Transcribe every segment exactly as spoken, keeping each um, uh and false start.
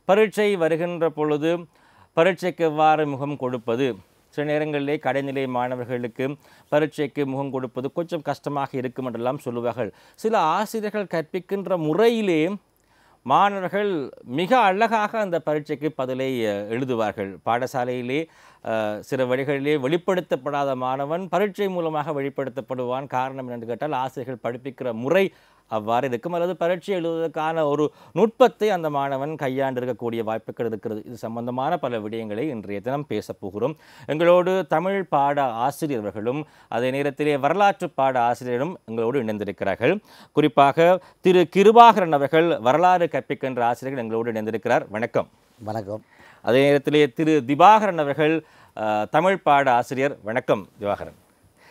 பரீட்சை வருகின்ற பொழுது பரீட்சைக்கு எவ்வாறு முகம் கொடுப்பது? சில நேரங்களிலே கடைநிலை மாணவர்களுக்கு பரீட்சைக்கு முகம் கொடுப்பது கொஞ்சம் கஷ்டமாக இருக்கும் என்றெல்லாம் சொல்லுவார்கள். சில ஆசிரியர்கள் கற்பிக்கின்ற முறையிலே மாணவர்கள் மிக அழகாக அந்த பரீட்சைக்கு பதிலை எழுதுவார்கள். பாடசாலையிலே சில வழிகளிலே வெளிப்படுத்தப்படாத மாணவன் பரீட்சை மூலமாக வெளிப்படுத்தப்படுவான். காரணம் என்னென்று கேட்டால் ஆசிரியர்கள் படிப்பிக்கிற முறை அவ்வாறு இருக்கும், அல்லது பரீட்சை எழுதுவதற்கான ஒரு நுட்பத்தை அந்த மாணவன் கையாண்டு இருக்கக்கூடிய வாய்ப்புகள் இருக்கிறது. இது சம்பந்தமான பல விடயங்களை இன்றைய தினம் பேசப் போகிறோம். எங்களோடு தமிழ் பாட ஆசிரியர்களும் அதே நேரத்திலே வரலாற்று பாட ஆசிரியரும் எங்களோடு இணைந்திருக்கிறார்கள். குறிப்பாக திரு கிருபாகரன் அவர்கள் வரலாறு கற்பிக்கின்ற ஆசிரியர்கள் எங்களோடு இணைந்திருக்கிறார். வணக்கம். வணக்கம். அதே நேரத்திலே திரு திவாகரன் அவர்கள் தமிழ் பாட ஆசிரியர். வணக்கம் திவாகரன்.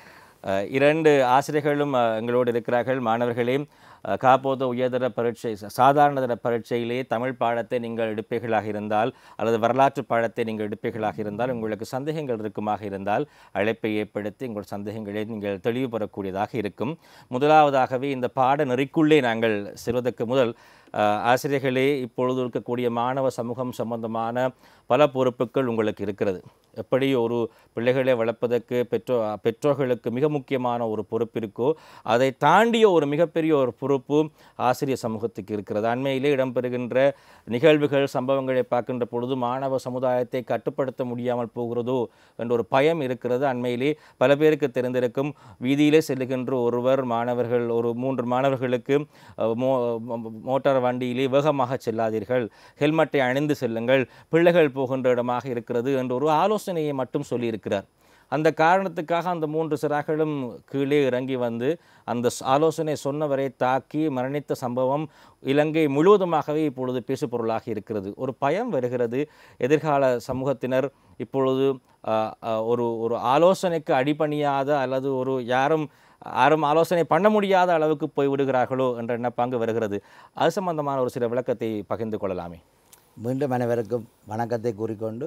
இரண்டு ஆசிரியர்களும் எங்களோடு இருக்கிறார்கள். மாணவர்களே, காப்போத உயர்தர பரீட்சை சாதாரணதர பரீட்சையிலே தமிழ் பாடத்தை நீங்கள் எடுப்பீர்களாக இருந்தால் அல்லது வரலாற்று பாடத்தை நீங்கள் எடுப்பீர்களாக இருந்தால் உங்களுக்கு சந்தேகங்கள் இருக்குமாக இருந்தால் அழைப்பை ஏற்படுத்தி உங்கள் சந்தேகங்களை நீங்கள் தெளிவுபெறக்கூடியதாக இருக்கும். முதலாவதாகவே இந்த பாட நெறிக்குள்ளே நாங்கள் செல்வதற்கு முதல் ஆசிரியர்களே, இப்பொழுது இருக்கக்கூடிய மாணவ சமூகம் சம்பந்தமான பல பொறுப்புகள் உங்களுக்கு இருக்கிறது. எப்படி ஒரு பிள்ளைகளை வளர்ப்பதற்கு பெற்றோ பெற்றோர்களுக்கு மிக முக்கியமான ஒரு பொறுப்பு இருக்கோ, அதை தாண்டிய ஒரு மிகப்பெரிய ஒரு பொறுப்பு ஆசிரியர் சமூகத்துக்கு இருக்கிறது. அண்மையிலே இடம்பெறுகின்ற நிகழ்வுகள் சம்பவங்களை பார்க்கின்ற பொழுது மாணவ சமுதாயத்தை கட்டுப்படுத்த முடியாமல் போகிறதோ என்ற ஒரு பயம் இருக்கிறது. அண்மையிலே பல பேருக்கு தெரிந்திருக்கும், வீதியிலே செல்லுகின்ற ஒருவர் மாணவர்கள் ஒரு மூன்று மாணவர்களுக்கு மோ மோட்டார் வண்டியிலே வேகமாக செல்லாதீர்கள், ஹெல்மெட்டை அணிந்து செல்லுங்கள், பிள்ளைகள் போகின்ற இடமாக இருக்கிறது என்ற ஒரு ஆலோசனையை மட்டும் சொல்லியிருக்கிறார். அந்த காரணத்துக்காக அந்த மூன்று சிறார்களும் கீழே இறங்கி வந்து அந்த ஆலோசனை சொன்னவரை தாக்கி மரணித்த சம்பவம் இலங்கை முழுவதுமாகவே இப்பொழுது பேசுபொருளாக இருக்கிறது. ஒரு பயம் வருகிறது. எதிர்கால சமூகத்தினர் இப்பொழுது ஒரு ஒரு ஆலோசனைக்கு அடிபணியாத அல்லது ஒரு யாரும் யாரும் ஆலோசனை பண்ண முடியாத அளவுக்கு போய்விடுகிறார்களோ என்ற எண்ணப்பாங்கு வருகிறது. அது சம்பந்தமான ஒரு சில விளக்கத்தை பகிர்ந்து கொள்ளலாமே. மீண்டும் அனைவருக்கும் வணக்கத்தை கூறிக்கொண்டு,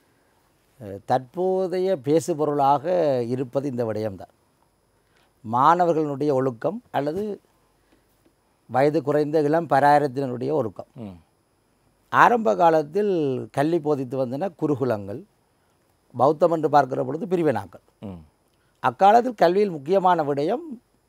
தற்போதைய பேசுபொருளாக இருப்பது இந்த விடயம்தான். மாணவர்களுடைய ஒழுக்கம் அல்லது வயது குறைந்த இளம் பராயத்தினருடைய ஒழுக்கம். ஆரம்ப காலத்தில் கல்வி போதித்து வந்தன குருகுலங்கள், பௌத்தம் என்று பார்க்கிற பொழுது பிரிவினாக்கள். அக்காலத்தில் கல்வியில் முக்கியமான விடயம்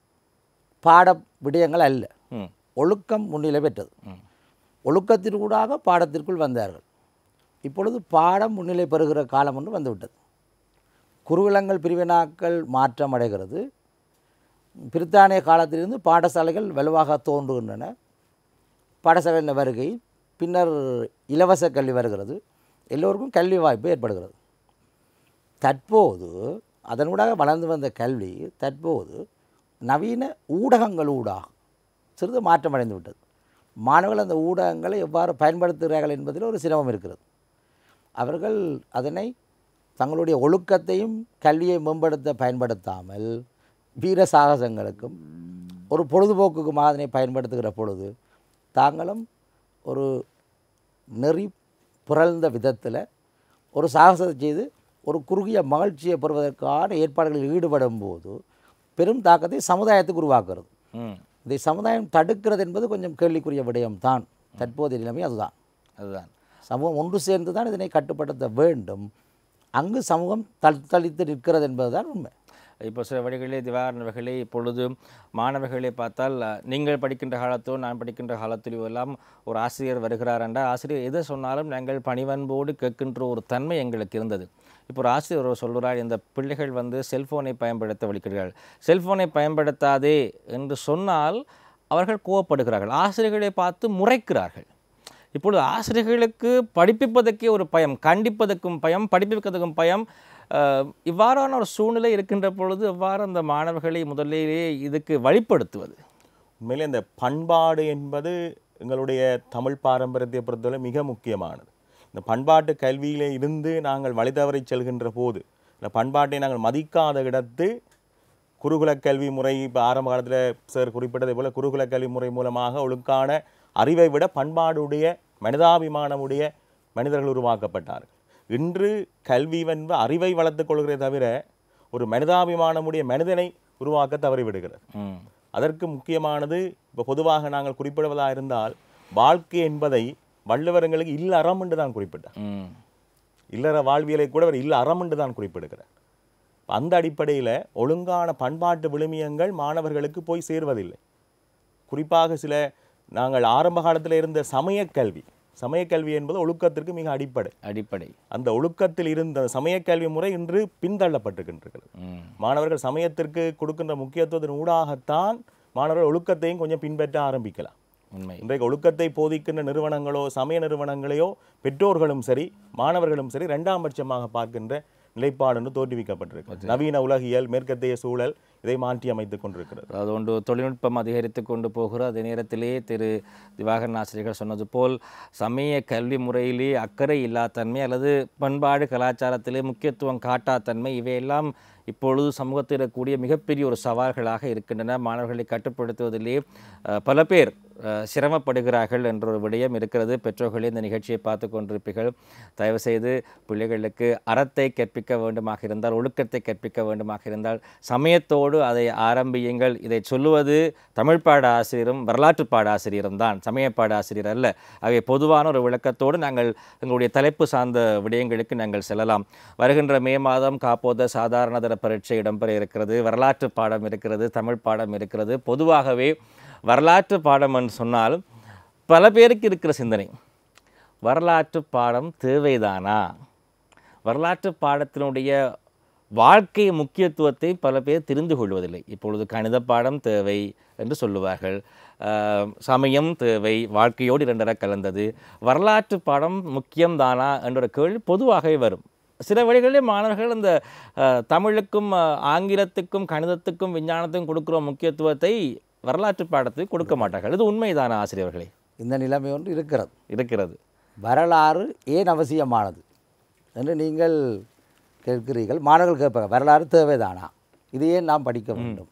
பாட விடயங்கள் அல்ல, ஒழுக்கம் முன்னிலை பெற்றது. ஒழுக்கத்திற்கூடாக பாடத்திற்குள் வந்தார்கள். இப்பொழுது பாடம் முன்னிலை பெறுகிற காலம் ஒன்று வந்துவிட்டது. குருகுலங்கள் பிரிவினாக்கள் மாற்றம் அடைகிறது. பிரித்தானிய காலத்திலிருந்து பாடசாலைகள் வலுவாக தோன்றுகின்றன. பாடசாலையின் வருகை பின்னர் இலவச கல்வி வருகிறது. எல்லோருக்கும் கல்வி வாய்ப்பு ஏற்படுகிறது. தற்போது அதனூடாக வளர்ந்து வந்த கல்வி தற்போது நவீன ஊடகங்களூடாக சிறிது மாற்றம் அடைந்து விட்டது. மாணவர்கள் அந்த ஊடகங்களை எவ்வாறு பயன்படுத்துகிறார்கள் என்பதில் ஒரு சிரமம் இருக்கிறது. அவர்கள் அதனை தங்களுடைய ஒழுக்கத்தையும் கல்வியை மேம்படுத்த பயன்படுத்தாமல் வீர சாகசங்களுக்கும் ஒரு பொழுதுபோக்குக்குமாக அதனை பயன்படுத்துகிற பொழுது தாங்களும் ஒரு நெறி புரழ்ந்த விதத்தில் ஒரு சாகசத்தை செய்து ஒரு குறுகிய மகிழ்ச்சியை பெறுவதற்கான ஏற்பாடுகளில் ஈடுபடும் போது பெரும் தாக்கத்தை சமுதாயத்துக்கு உருவாக்குறது. இதை சமுதாயம் தடுக்கிறது என்பது கொஞ்சம் கேள்விக்குரிய விடயம்தான். தற்போதைய நிலைமை அதுதான் அதுதான் சமூகம் ஒன்று சேர்ந்து தான் இதனை கட்டுப்படுத்த வேண்டும். அங்கு சமூகம் தத்தளித்து நிற்கிறது என்பதுதான் உண்மை. இப்போ சில வழிகளிலே திவாரணவர்களே, இப்பொழுது மாணவர்களை பார்த்தால் நீங்கள் படிக்கின்ற காலத்தோ நான் படிக்கின்ற காலத்திலோ எல்லாம் ஒரு ஆசிரியர் வருகிறார் என்றால் ஆசிரியர் எதை சொன்னாலும் நாங்கள் பணிவன்போடு கேட்கின்ற ஒரு தன்மை எங்களுக்கு இருந்தது. இப்போ ஒரு ஆசிரியர் சொல்கிறார், இந்த பிள்ளைகள் வந்து செல்ஃபோனை பயன்படுத்த வலிக்கிறார்கள், செல்ஃபோனை பயன்படுத்தாதே என்று சொன்னால் அவர்கள் கோவப்படுகிறார்கள், ஆசிரியர்களை பார்த்து முறைக்கிறார்கள். இப்பொழுது ஆசிரியர்களுக்கு படிப்பிப்பதற்கே ஒரு பயம், கண்டிப்பதற்கும் பயம், படிப்பிப்பதற்கும் பயம். இவ்வாறான ஒரு சூழ்நிலை இருக்கின்ற பொழுது எவ்வாறு அந்த மாணவர்களை முதலிலே இதுக்கு வழிப்படுத்துவது? உண்மையிலே இந்த பண்பாடு என்பது எங்களுடைய தமிழ் பாரம்பரியத்தை பொறுத்தவரை மிக முக்கியமானது. இந்த பண்பாட்டு கல்வியிலே இருந்து நாங்கள் வழி தவறி செல்கின்ற போது இந்த பண்பாட்டை நாங்கள் மதிக்காத இடத்து குருகுல கல்வி முறை, இப்போ ஆரம்ப காலத்தில் சார் குறிப்பிட்டதை போல குருகுல கல்வி முறை மூலமாக ஒழுக்கான அறிவை விட பண்பாடுடைய மனிதாபிமானமுடைய மனிதர்கள் உருவாக்கப்பட்டார்கள். இன்று கல்வி வந்து அறிவை வளர்த்துக் கொள்கிறே தவிர ஒரு மனிதாபிமானமுடைய மனிதனை உருவாக்க தவறிவிடுகிறது. அதற்கு முக்கியமானது இப்போ பொதுவாக நாங்கள் குறிப்பிடுவதாக இருந்தால் வாழ்க்கை என்பதை வள்ளுவர் எங்களுக்கு இல்ல அறம் என்று தான் குறிப்பிட்டார். ம் இல்லற வாழ்வியலை கூட அவர் இல்ல அறம் என்று தான் குறிப்பிடுகிறார். அந்த அடிப்படையில் ஒழுங்கான பண்பாட்டு விழுமியங்கள் மாணவர்களுக்கு போய் சேர்வதில்லை. குறிப்பாக சில நாங்கள் ஆரம்ப காலத்தில் இருந்த சமயக்கல்வி சமயக்கல்வி என்பது ஒழுக்கத்திற்கு மிக அடிப்படை அடிப்படை அந்த ஒழுக்கத்தில் இருந்த சமயக்கல்வி முறை இன்று பின்தள்ளப்பட்டிருக்கின்றது. மாணவர்கள் சமயத்திற்கு கொடுக்கின்ற முக்கியத்துவத்தின் ஊடாகத்தான் மாணவர்கள் ஒழுக்கத்தையும் கொஞ்சம் பின்பற்ற ஆரம்பிக்கலாம். உண்மை. இன்றைக்கு ஒழுக்கத்தை போதிக்கின்ற நிறுவனங்களோ சமய நிறுவனங்களையோ பெற்றோர்களும் சரி மாணவர்களும் சரி இரண்டாம் பட்சமாக பார்க்கின்ற நிலைப்பாடு தோற்றுவிக்கப்பட்டிருக்கு. நவீன உலகியல் மேற்கத்திய சூழல் இதை மாற்றி அமைத்துக் கொண்டிருக்கிறது. அது ஒன்று தொழில்நுட்பம் அதிகரித்து கொண்டு போகிற அதே நேரத்திலே திரு திவாகரன் ஆசிரியர்கள் சொன்னது போல் சமய கல்வி முறையிலே அக்கறை இல்லாதன்மை அல்லது பண்பாடு கலாச்சாரத்திலே முக்கியத்துவம் காட்டாத்தன்மை இவையெல்லாம் இப்பொழுது சமூகத்தில் இருக்கக்கூடிய மிகப்பெரிய ஒரு சவால்களாக இருக்கின்றன. மாணவர்களை கட்டுப்படுத்துவதிலே பல பேர் சிரமப்படுகிறார்கள் என்ற ஒரு விடயம் இருக்கிறது. பெற்றோர்களே இந்த நிகழ்ச்சியை பார்த்து கொண்டிருப்பீர்கள். தயவுசெய்து பிள்ளைகளுக்கு அறத்தை கற்பிக்க வேண்டுமாக இருந்தால் ஒழுக்கத்தை கற்பிக்க வேண்டுமாக இருந்தால் சமயத்தோடு அதை ஆரம்பியுங்கள். இதை சொல்லுவது தமிழ் பாட ஆசிரியரும் வரலாற்று பாட ஆசிரியரும் தான், சமய பாட ஆசிரியர் அல்ல. ஆகவே பொதுவான ஒரு விளக்கத்தோடு நாங்கள் எங்களுடைய தலைப்பு சார்ந்த விடயங்களுக்கு நாங்கள் செல்லலாம். வருகின்ற மே மாதம் காப்போத சாதாரணதர பரீட்சை இடம்பெற இருக்கிறது. வரலாற்று பாடம் இருக்கிறது, தமிழ் பாடம் இருக்கிறது. பொதுவாகவே வரலாற்று பாடம் என்று சொன்னால் பல பேருக்கு இருக்கிற சிந்தனை, வரலாற்று பாடம் தேவைதானா? வரலாற்று பாடத்தினுடைய வாழ்க்கை முக்கியத்துவத்தை பல பேர் தெரிந்து கொள்வதில்லை. இப்பொழுது கணித பாடம் தேவை என்று சொல்லுவார்கள், சமயம் தேவை, வாழ்க்கையோடு இரண்டர கலந்தது. வரலாற்று பாடம் முக்கியம்தானா என்ற கேள்வி பொதுவாகவே வரும். சில வழிகளிலே மாணவர்கள் இந்த தமிழுக்கும் ஆங்கிலத்துக்கும் கணிதத்துக்கும் விஞ்ஞானத்துக்கும் கொடுக்குற முக்கியத்துவத்தை வரலாற்று பாடத்துக்கு கொடுக்க மாட்டார்கள். இது உண்மைதான ஆசிரியர்களே? இந்த நிலைமை ஒன்று இருக்கிறது இருக்கிறது வரலாறு ஏன் அவசியமானது என்று நீங்கள் கேட்கிறீர்கள். மாணவர்கள் கேட்பாங்க, வரலாறு தேவைதானா, இது ஏன் நாம் படிக்க வேண்டும்?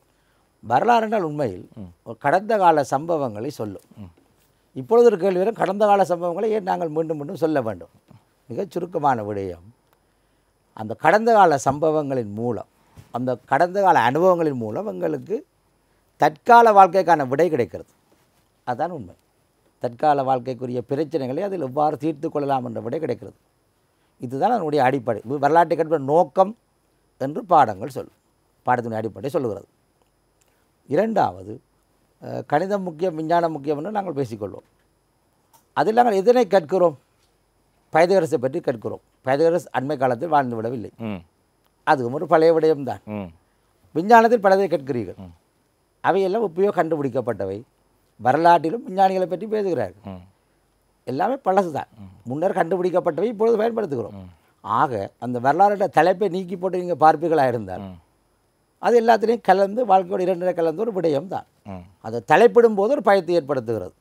வரலாறு என்றால் உண்மையில் ஒரு கடந்த கால சம்பவங்களை சொல்லும். இப்பொழுது ஒரு கேள்வி வரும், கடந்த கால சம்பவங்களை ஏன் நாங்கள் மீண்டும் மீண்டும் சொல்ல வேண்டும்? மிகச் சுருக்கமான விடயம், அந்த கடந்த கால சம்பவங்களின் மூலம் அந்த கடந்த கால அனுபவங்களின் மூலம் எங்களுக்கு தற்கால வாழ்க்கைக்கான விடை கிடைக்கிறது. அதுதான் உண்மை. தற்கால வாழ்க்கைக்குரிய பிரச்சனைகளை அதில் எவ்வாறு தீர்த்து கொள்ளலாம் என்ற விடை கிடைக்கிறது. இதுதான் அதனுடைய அடிப்படை. வரலாற்றை கற்பிக்கிற நோக்கம் என்று பாடங்கள் சொல்லும், பாடத்தினுடைய அடிப்படை சொல்லுகிறது. இரண்டாவது, கணிதம் முக்கியம் விஞ்ஞானம் முக்கியம் என்று நாங்கள் பேசிக்கொள்வோம். அதில் நாங்கள் எதனை கற்கிறோம்? பைதகரஸை பற்றி கற்கிறோம். பைதகரஸ் அண்மை காலத்தில் வாழ்ந்து விடவில்லை, அதுவும் ஒரு பழைய விடயம்தான். விஞ்ஞானத்தில் பலதை கற்கிறீர்கள், அவையெல்லாம் இப்பயோ கண்டுபிடிக்கப்பட்டவை. வரலாற்றிலும் விஞ்ஞானிகளை பற்றி பேசுகிறார்கள், எல்லாமே பழசு தான், முன்னர் கண்டுபிடிக்கப்பட்டவை இப்பொழுது பயன்படுத்துகிறோம். ஆக அந்த வரலாறுடைய தலைப்பை நீக்கி போட்டு நீங்கள் பார்ப்பீர்களாக இருந்தால் அது எல்லாத்திலையும் கலந்து வாழ்க்கையோட இரண்டரை கலந்து ஒரு விடயம் தான். அதை தலைப்பிடும் போது ஒரு பயத்தை ஏற்படுத்துகிறது.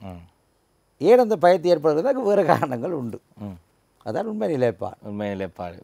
ஏன் அந்த பயத்தை ஏற்படுகிறது? அதுக்கு வேறு காரணங்கள் உண்டு. அதான் உண்மை நிலைப்பாடு. உண்மை நிலைப்பாடு.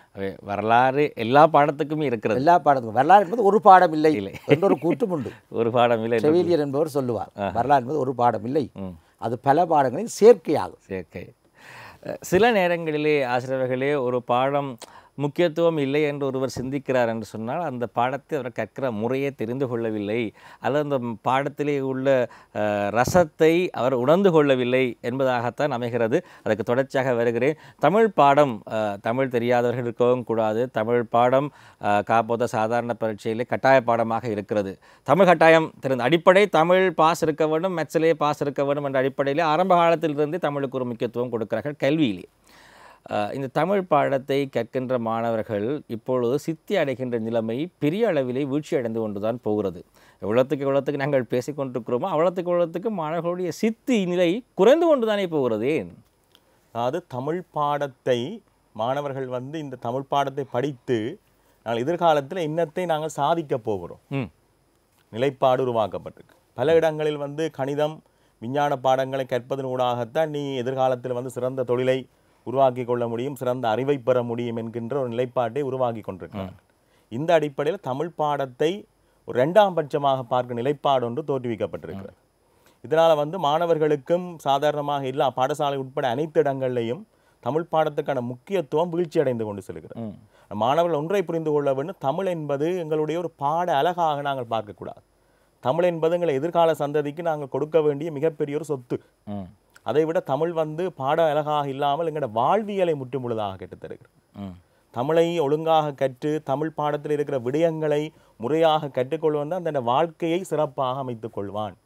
வரலாறு எல்லா பாடத்துக்குமே இருக்கிறது. எல்லா பாடத்துக்கும் வரலாறு என்பது ஒரு பாடம் இல்லை என்ற ஒரு கூட்டும் உண்டு. ஒரு பாடம் இல்லை செவிலியர் என்பவர் சொல்லுவார், வரலாறு என்பது ஒரு பாடம் இல்லை, அது பல பாடங்களின் சேர்க்கையாகும். சேர்க்கை. சில நேரங்களிலே ஆசிரியர்களே ஒரு பாடம் முக்கியத்துவம் இல்லை என்று ஒருவர் சிந்திக்கிறார் என்று சொன்னால் அந்த பாடத்தை அவர் கற்கிற முறையே தெரிந்து கொள்ளவில்லை, அல்லது அந்த பாடத்திலே உள்ள ரசத்தை அவர் உணர்ந்து கொள்ளவில்லை என்பதாகத்தான் அமைகிறது. அதுக்கு தொடர்ச்சியாக வருகிறேன். தமிழ் பாடம் தமிழ் தெரியாதவர்கள் இருக்கவும் கூடாது. தமிழ் பாடம் காப்போத சாதாரண பரீட்சையிலே கட்டாய பாடமாக இருக்கிறது. தமிழ் கட்டாயம் தெரிந்த அடிப்படை தமிழ் பாஸ் இருக்க வேண்டும், மெட்ஸிலே பாஸ் இருக்க வேண்டும் என்ற அடிப்படையிலே ஆரம்ப காலத்திலிருந்தே தமிழுக்கு ஒரு முக்கியத்துவம் கொடுக்கிறார்கள் கல்வியிலே. இந்த தமிழ் பாடத்தை கற்கின்ற மாணவர்கள் இப்பொழுது சித்தி அடைகின்ற நிலைமை பெரிய அளவிலே வீழ்ச்சி அடைந்து கொண்டு தான் போகிறது. எவ்வளோத்துக்கு எவ்வளோத்துக்கு நாங்கள் பேசிக்கொண்டிருக்கிறோமோ அவ்வளோத்துக்கு எவ்வளோத்துக்கு மாணவர்களுடைய சித்தி நிலை குறைந்து கொண்டு தானே போகிறது. ஏன்? அதாவது தமிழ் பாடத்தை மாணவர்கள் வந்து இந்த தமிழ் பாடத்தை படித்து நாங்கள் எதிர்காலத்தில் இன்னத்தை நாங்கள் சாதிக்க போகிறோம் நிலைப்பாடு உருவாக்கப்பட்டிருக்கு. பல இடங்களில் வந்து கணிதம் விஞ்ஞான பாடங்களை கற்பதன் ஊடாகத்தான் நீ எதிர்காலத்தில் வந்து சிறந்த தொழிலை உருவாக்கி கொள்ள முடியும், சிறந்த அறிவை பெற முடியும் என்கின்ற ஒரு நிலைப்பாட்டை உருவாக்கி கொண்டிருக்கிறார்கள். இந்த அடிப்படையில் தமிழ் பாடத்தை ஒரு ரெண்டாம் பட்சமாக பார்க்க நிலைப்பாடு ஒன்று தோற்றுவிக்கப்பட்டிருக்கிறது. இதனால் வந்து மாணவர்களுக்கும் சாதாரணமாக இல்லை பாடசாலை உட்பட அனைத்து இடங்கள்லையும் தமிழ் பாடத்துக்கான முக்கியத்துவம் வீழ்ச்சி அடைந்து கொண்டு செல்கிறது. மாணவர்கள் ஒன்றை புரிந்து கொள்ள வேண்டும், தமிழ் என்பது எங்களுடைய ஒரு பாட அழகாக நாங்கள் பார்க்கக்கூடாது. தமிழ் என்பது எங்களை எதிர்கால சந்ததிக்கு நாங்கள் கொடுக்க வேண்டிய மிகப்பெரிய ஒரு சொத்து. அதை விட தமிழ் வந்து பாட அழகாக இல்லாமல் எங்களோட வாழ்வியலை முற்றுமுழுதாக கற்றுத்தருகிறது. தமிழை ஒழுங்காக கற்று தமிழ் பாடத்தில் இருக்கிற விடயங்களை முறையாக கற்றுக்கொள்வன் தான் தன் வாழ்க்கையை சிறப்பாக அமைத்துக் கொள்வான்.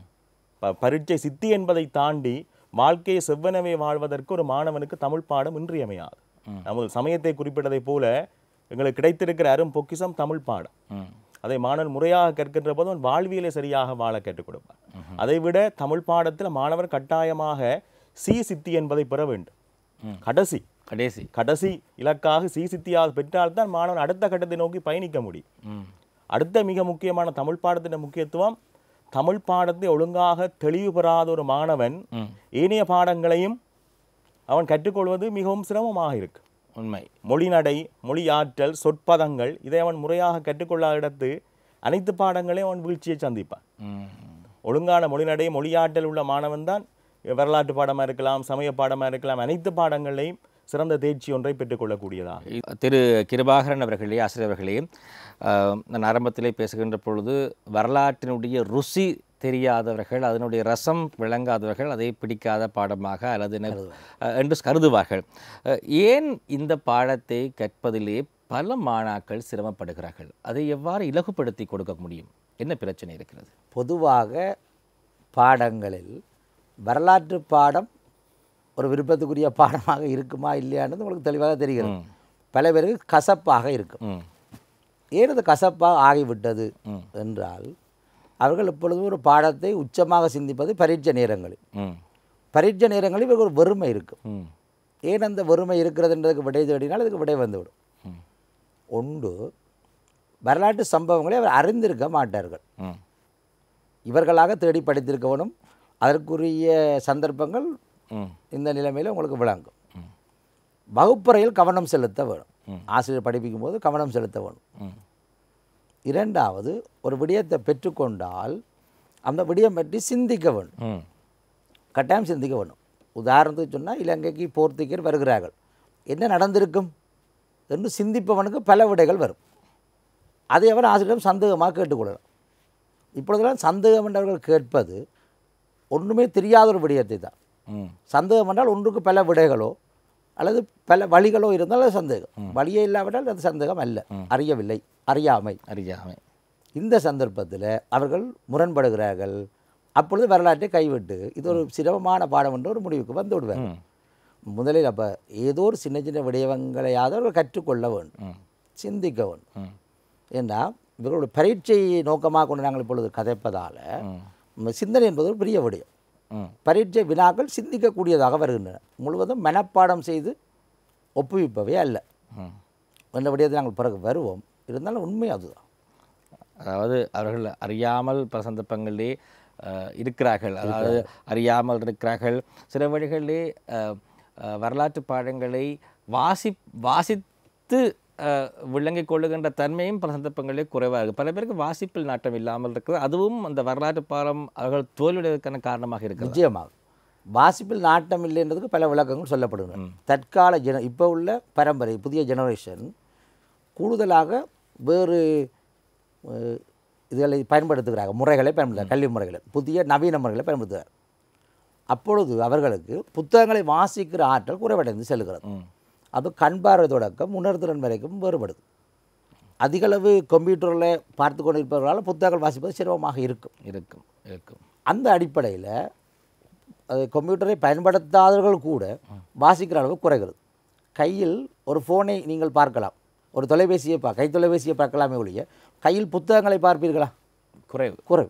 பரீட்சை சித்தி என்பதை தாண்டி வாழ்க்கையை செவ்வனவே வாழ்வதற்கு ஒரு மாணவனுக்கு தமிழ் பாடம் இன்றியமையாது. நமது சமயத்தை குறிப்பிட்டதை போல எங்களுக்கு கிடைத்திருக்கிற அரும் பொக்கிஷம் தமிழ் பாடம். அதை மாணவன் முறையாக கற்கின்ற போது அவன் வாழ்வியலை சரியாக வாழ கற்றுக் கொடுப்பான். அதை விட தமிழ் பாடத்தில் மாணவர் கட்டாயமாக சி சித்தி என்பதை பெற வேண்டும். கடைசி கடைசி கடைசி இலக்காக சி சித்தியாக பெற்றால்தான் மாணவன் அடுத்த கட்டத்தை நோக்கி பயணிக்க முடியும். அடுத்த மிக முக்கியமான தமிழ் பாடத்தின் முக்கியத்துவம், தமிழ் பாடத்தை ஒழுங்காக தெளிவு பெறாத ஒரு மாணவன் ஏனைய பாடங்களையும் அவன் கற்றுக்கொள்வது மிகவும் சிரமமாக இருக்கு. உண்மை. மொழிநடை, மொழி ஆற்றல், சொற்பதங்கள் இதை அவன் முறையாக கற்றுக்கொள்ளாத இடத்து அனைத்து பாடங்களையும் அவன் வீழ்ச்சியை சந்திப்பான். ஒழுங்கான மொழிநடை, மொழியாற்றல் உள்ள மாணவன் தான் வரலாற்று பாடமாக இருக்கலாம், சமய பாடமாக இருக்கலாம், அனைத்து பாடங்களையும் சிறந்த தேர்ச்சி ஒன்றை பெற்றுக்கொள்ளக்கூடியதாக. திரு கிருபாகரன் அவர்களே, ஆசிரியர் அவர்களே, நான் ஆரம்பத்திலே பேசுகின்ற பொழுது வரலாற்றினுடைய ருசி தெரியாதவர்கள், அதனுடைய ரசம் விளங்காதவர்கள் அதை பிடிக்காத பாடமாக அல்லது என்று கருதுவார்கள். ஏன் இந்த பாடத்தை கற்பதிலே பல மாணாக்கள் சிரமப்படுகிறார்கள்? அதை எவ்வாறு இலகுப்படுத்தி கொடுக்க முடியும்? என்ன பிரச்சனை இருக்கிறது? பொதுவாக பாடங்களில் வரலாற்று பாடம் ஒரு விருப்பத்துக்குரிய பாடமாக இருக்குமா இல்லையானது உங்களுக்கு தெளிவாக தெரிகிறது. பல பேருக்கு கசப்பாக இருக்கும். ஏன் அது கசப்பாக ஆகிவிட்டது என்றால், அவர்கள் எப்பொழுதும் ஒரு பாடத்தை உச்சமாக சிந்திப்பது பரீட்சை நேரங்களில். பரீட்சை நேரங்களில் இவருக்கு ஒரு வெறுமை இருக்கும். ஏன் அந்த வெறுமை இருக்கிறதுன்றதுக்கு விடை தேடினால் அதுக்கு விடை வந்துவிடும். ஒன்று, வரலாற்று சம்பவங்களை அவர் அறிந்திருக்க மாட்டார்கள். இவர்களாக தேடி படித்திருக்க வேணும். அதற்குரிய சந்தர்ப்பங்கள் இந்த நிலைமையில் உங்களுக்கு விளங்கும். வகுப்பறையில் கவனம் செலுத்த வேணும். ஆசிரியர் படிப்பிக்கும் போது கவனம் செலுத்த வேணும். இரண்டாவது, ஒரு விடயத்தை பெற்றுக்கொண்டால் அந்த விடயம் பற்றி சிந்திக்க வேண்டும். கட்டாயம் சிந்திக்க வேண்டும். உதாரணத்துக்கு சொன்னால், இலங்கைக்கு போர்த்துகீயர் வருகிறார்கள், என்ன நடந்திருக்கும் என்று சிந்திப்பவனுக்கு பல விடைகள் வரும். அதை அவர் ஆசிரியரிடம் சந்தேகமாக கேட்டுக்கொள்ளலாம். இப்பொழுதெல்லாம் சந்தேகம் என்றவர்கள் கேட்பது ஒன்றுமே தெரியாத ஒரு விடயத்தை தான். சந்தேகம் என்றால் ஒன்றுக்கு பல விடைகளோ அல்லது பல வழிகளோ இருந்தால் அது சந்தேகம். வழியே இல்லாவிட்டால் அது சந்தேகம் அல்ல. அறியவில்லை, அறியாமை அறியாமை இந்த சந்தர்ப்பத்தில் அவர்கள் முரண்படுகிறார்கள். அப்பொழுது வரலாற்றை கைவிட்டு இது ஒரு சிரமமான பாடம் என்ற ஒரு முடிவுக்கு வந்து விடுவார். முதலில் அப்போ ஏதோ ஒரு சின்ன சின்ன விடயங்களையாவது அவர்கள் கற்றுக்கொள்ள வேண்டும், சிந்திக்க வேண்டும். ஏன்னா இவர்களுடைய பரீட்சையை நோக்கமாக கொண்டு நாங்கள் இப்பொழுது கதைப்பதால் சிந்தனை என்பது ஒரு பெரிய விடயம். பரீட்சை வினாக்கள் சிந்திக்கக்கூடியதாக வருகின்றன. முழுவதும் மனப்பாடம் செய்து ஒப்புவிப்பவே அல்ல என்ற விடயத்தை நாங்கள் பிறகு வருவோம். இருந்தாலும் உண்மை அதுதான். அதாவது அவர்கள் அறியாமல் பல சந்தர்ப்பங்களிலே இருக்கிறார்கள். அதாவது அறியாமல் இருக்கிறார்கள். சில வழிகளிலே வரலாற்று பாடங்களை வாசி வாசித்து விளங்கிக் கொள்ளுகின்ற தன்மையும் பல சந்தர்ப்பங்களே குறைவாக இருக்குது. பல பேருக்கு வாசிப்பில் நாட்டம் இல்லாமல் இருக்கிறது. அதுவும் அந்த வரலாற்று பாடம் அவர்கள் தோல்வியடைவதற்கான காரணமாக இருக்குது. நிச்சயமாக வாசிப்பில் நாட்டம் இல்லைன்றதுக்கு பல விளக்கங்கள் சொல்லப்படுகின்றன. தற்கால ஜென இப்போ உள்ள பரம்பரை புதிய ஜெனரேஷன் கூடுதலாக வேறு இதுகளை பயன்படுத்துகிறாங்க, முறைகளை பயன்படுத்துகிறார், கல்வி முறைகளை, புதிய நவீன முறைகளை பயன்படுத்துகிறார். அப்பொழுது அவர்களுக்கு புத்தகங்களை வாசிக்கிற ஆற்றல் குறைவடைந்து செல்கிறது. அது கண்பார்வை தொடக்கம் உணர்திறன் வரைக்கும் வேறுபடுது. அதிகளவு கம்ப்யூட்டரில் பார்த்து கொண்டு இருப்பவர்களால் புத்தகங்கள் வாசிப்பது சிரமமாக இருக்கும் இருக்கும் இருக்கும் அந்த அடிப்படையில் கம்ப்யூட்டரை பயன்படுத்தாதவர்கள் கூட வாசிக்கிற அளவு குறைகிறது. கையில் ஒரு ஃபோனை நீங்கள் பார்க்கலாம், ஒரு தொலைபேசியை பா கை தொலைபேசியை பார்க்கலாமே ஒழிய கையில் புத்தகங்களை பார்ப்பீர்களா? குறைவு குறைவு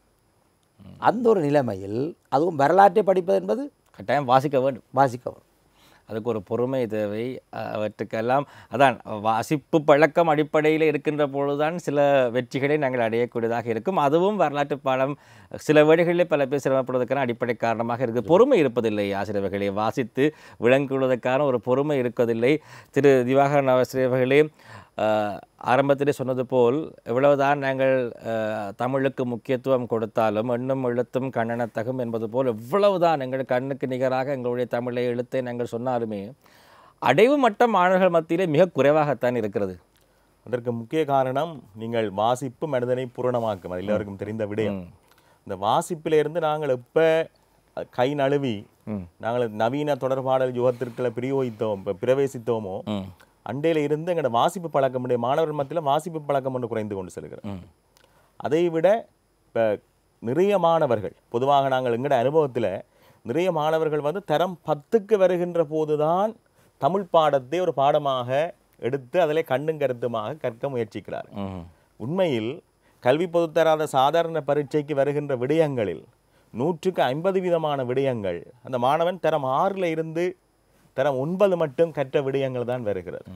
அந்த ஒரு நிலைமையில் அதுவும் வரலாற்றை படிப்பது என்பது கட்டாயம் வாசிக்க வேண்டும் வாசிக்க வேண்டும். அதுக்கு ஒரு பொறுமை தேவை. அவற்றுக்கெல்லாம் அதான் வாசிப்பு பழக்கம் அடிப்படையில் இருக்கின்ற பொழுதுதான் சில வெற்றிகளை நாங்கள் அடையக்கூடியதாக இருக்கும். அதுவும் வரலாற்று பாடம் சில வேளைகளிலே பல பேர் சிரமப்படுவதற்கான அடிப்படை காரணமாக இருக்குது. பொறுமை இருப்பதில்லை. ஆசிரியர்களே வாசித்து விளங்குவதற்கான ஒரு பொறுமை இருக்கவில்லை. திரு திவாகரன் ஆசிரியர்களே ஆரம்பத்திலே சொன்னது போல் எவ்வளவுதான் நாங்கள் தமிழுக்கு முக்கியத்துவம் கொடுத்தாலும் எண்ணும் எழுத்தும் கண்ணனத்தகும் என்பது போல் எவ்வளவுதான் எங்கள் கண்ணுக்கு நிகராக எங்களுடைய தமிழை எழுத்தை நாங்கள் சொன்னாலுமே அடைவு மட்டம் மாணவர்கள் மத்தியிலே மிக குறைவாகத்தான் இருக்கிறது. அதற்கு முக்கிய காரணம் நீங்கள் வாசிப்பு மனிதனை பூரணமாக்கும். அது எல்லாருக்கும் தெரிந்த விடயம். இந்த வாசிப்பிலிருந்து நாங்கள் எப்போ கை நழுவி நாங்கள் நவீன தொடர்பாடல் யுகத்திற்குள்ள பிரயோகித்தோம் பிரவேசித்தோமோ அண்டையில இருந்து எங்களோட வாசிப்பு பழக்கம் மாணவர்கள் மத்தியில் வாசிப்பு பழக்கம் ஒன்று குறைந்து கொண்டு செல்கிறோம். அதை விட இப்போ நிறைய மாணவர்கள் பொதுவாக நாங்கள் எங்களோட அனுபவத்தில் நிறைய மாணவர்கள் வந்து தரம் பத்துக்கு வருகின்ற போதுதான் தமிழ் பாடத்தை ஒரு பாடமாக எடுத்து அதில் கண்ணும் கருத்துமாக கற்க முயற்சிக்கிறார். உண்மையில் கல்வி பொதுத்தராத சாதாரண பரீட்சைக்கு வருகின்ற விடயங்களில் நூற்றுக்கு ஐம்பது விதமான விடயங்கள் அந்த மாணவன் தரம் ஆறில் இருந்து தரம் ஒன்பது மட்டும் கற்ற விடயங்கள் தான் வருகிறது.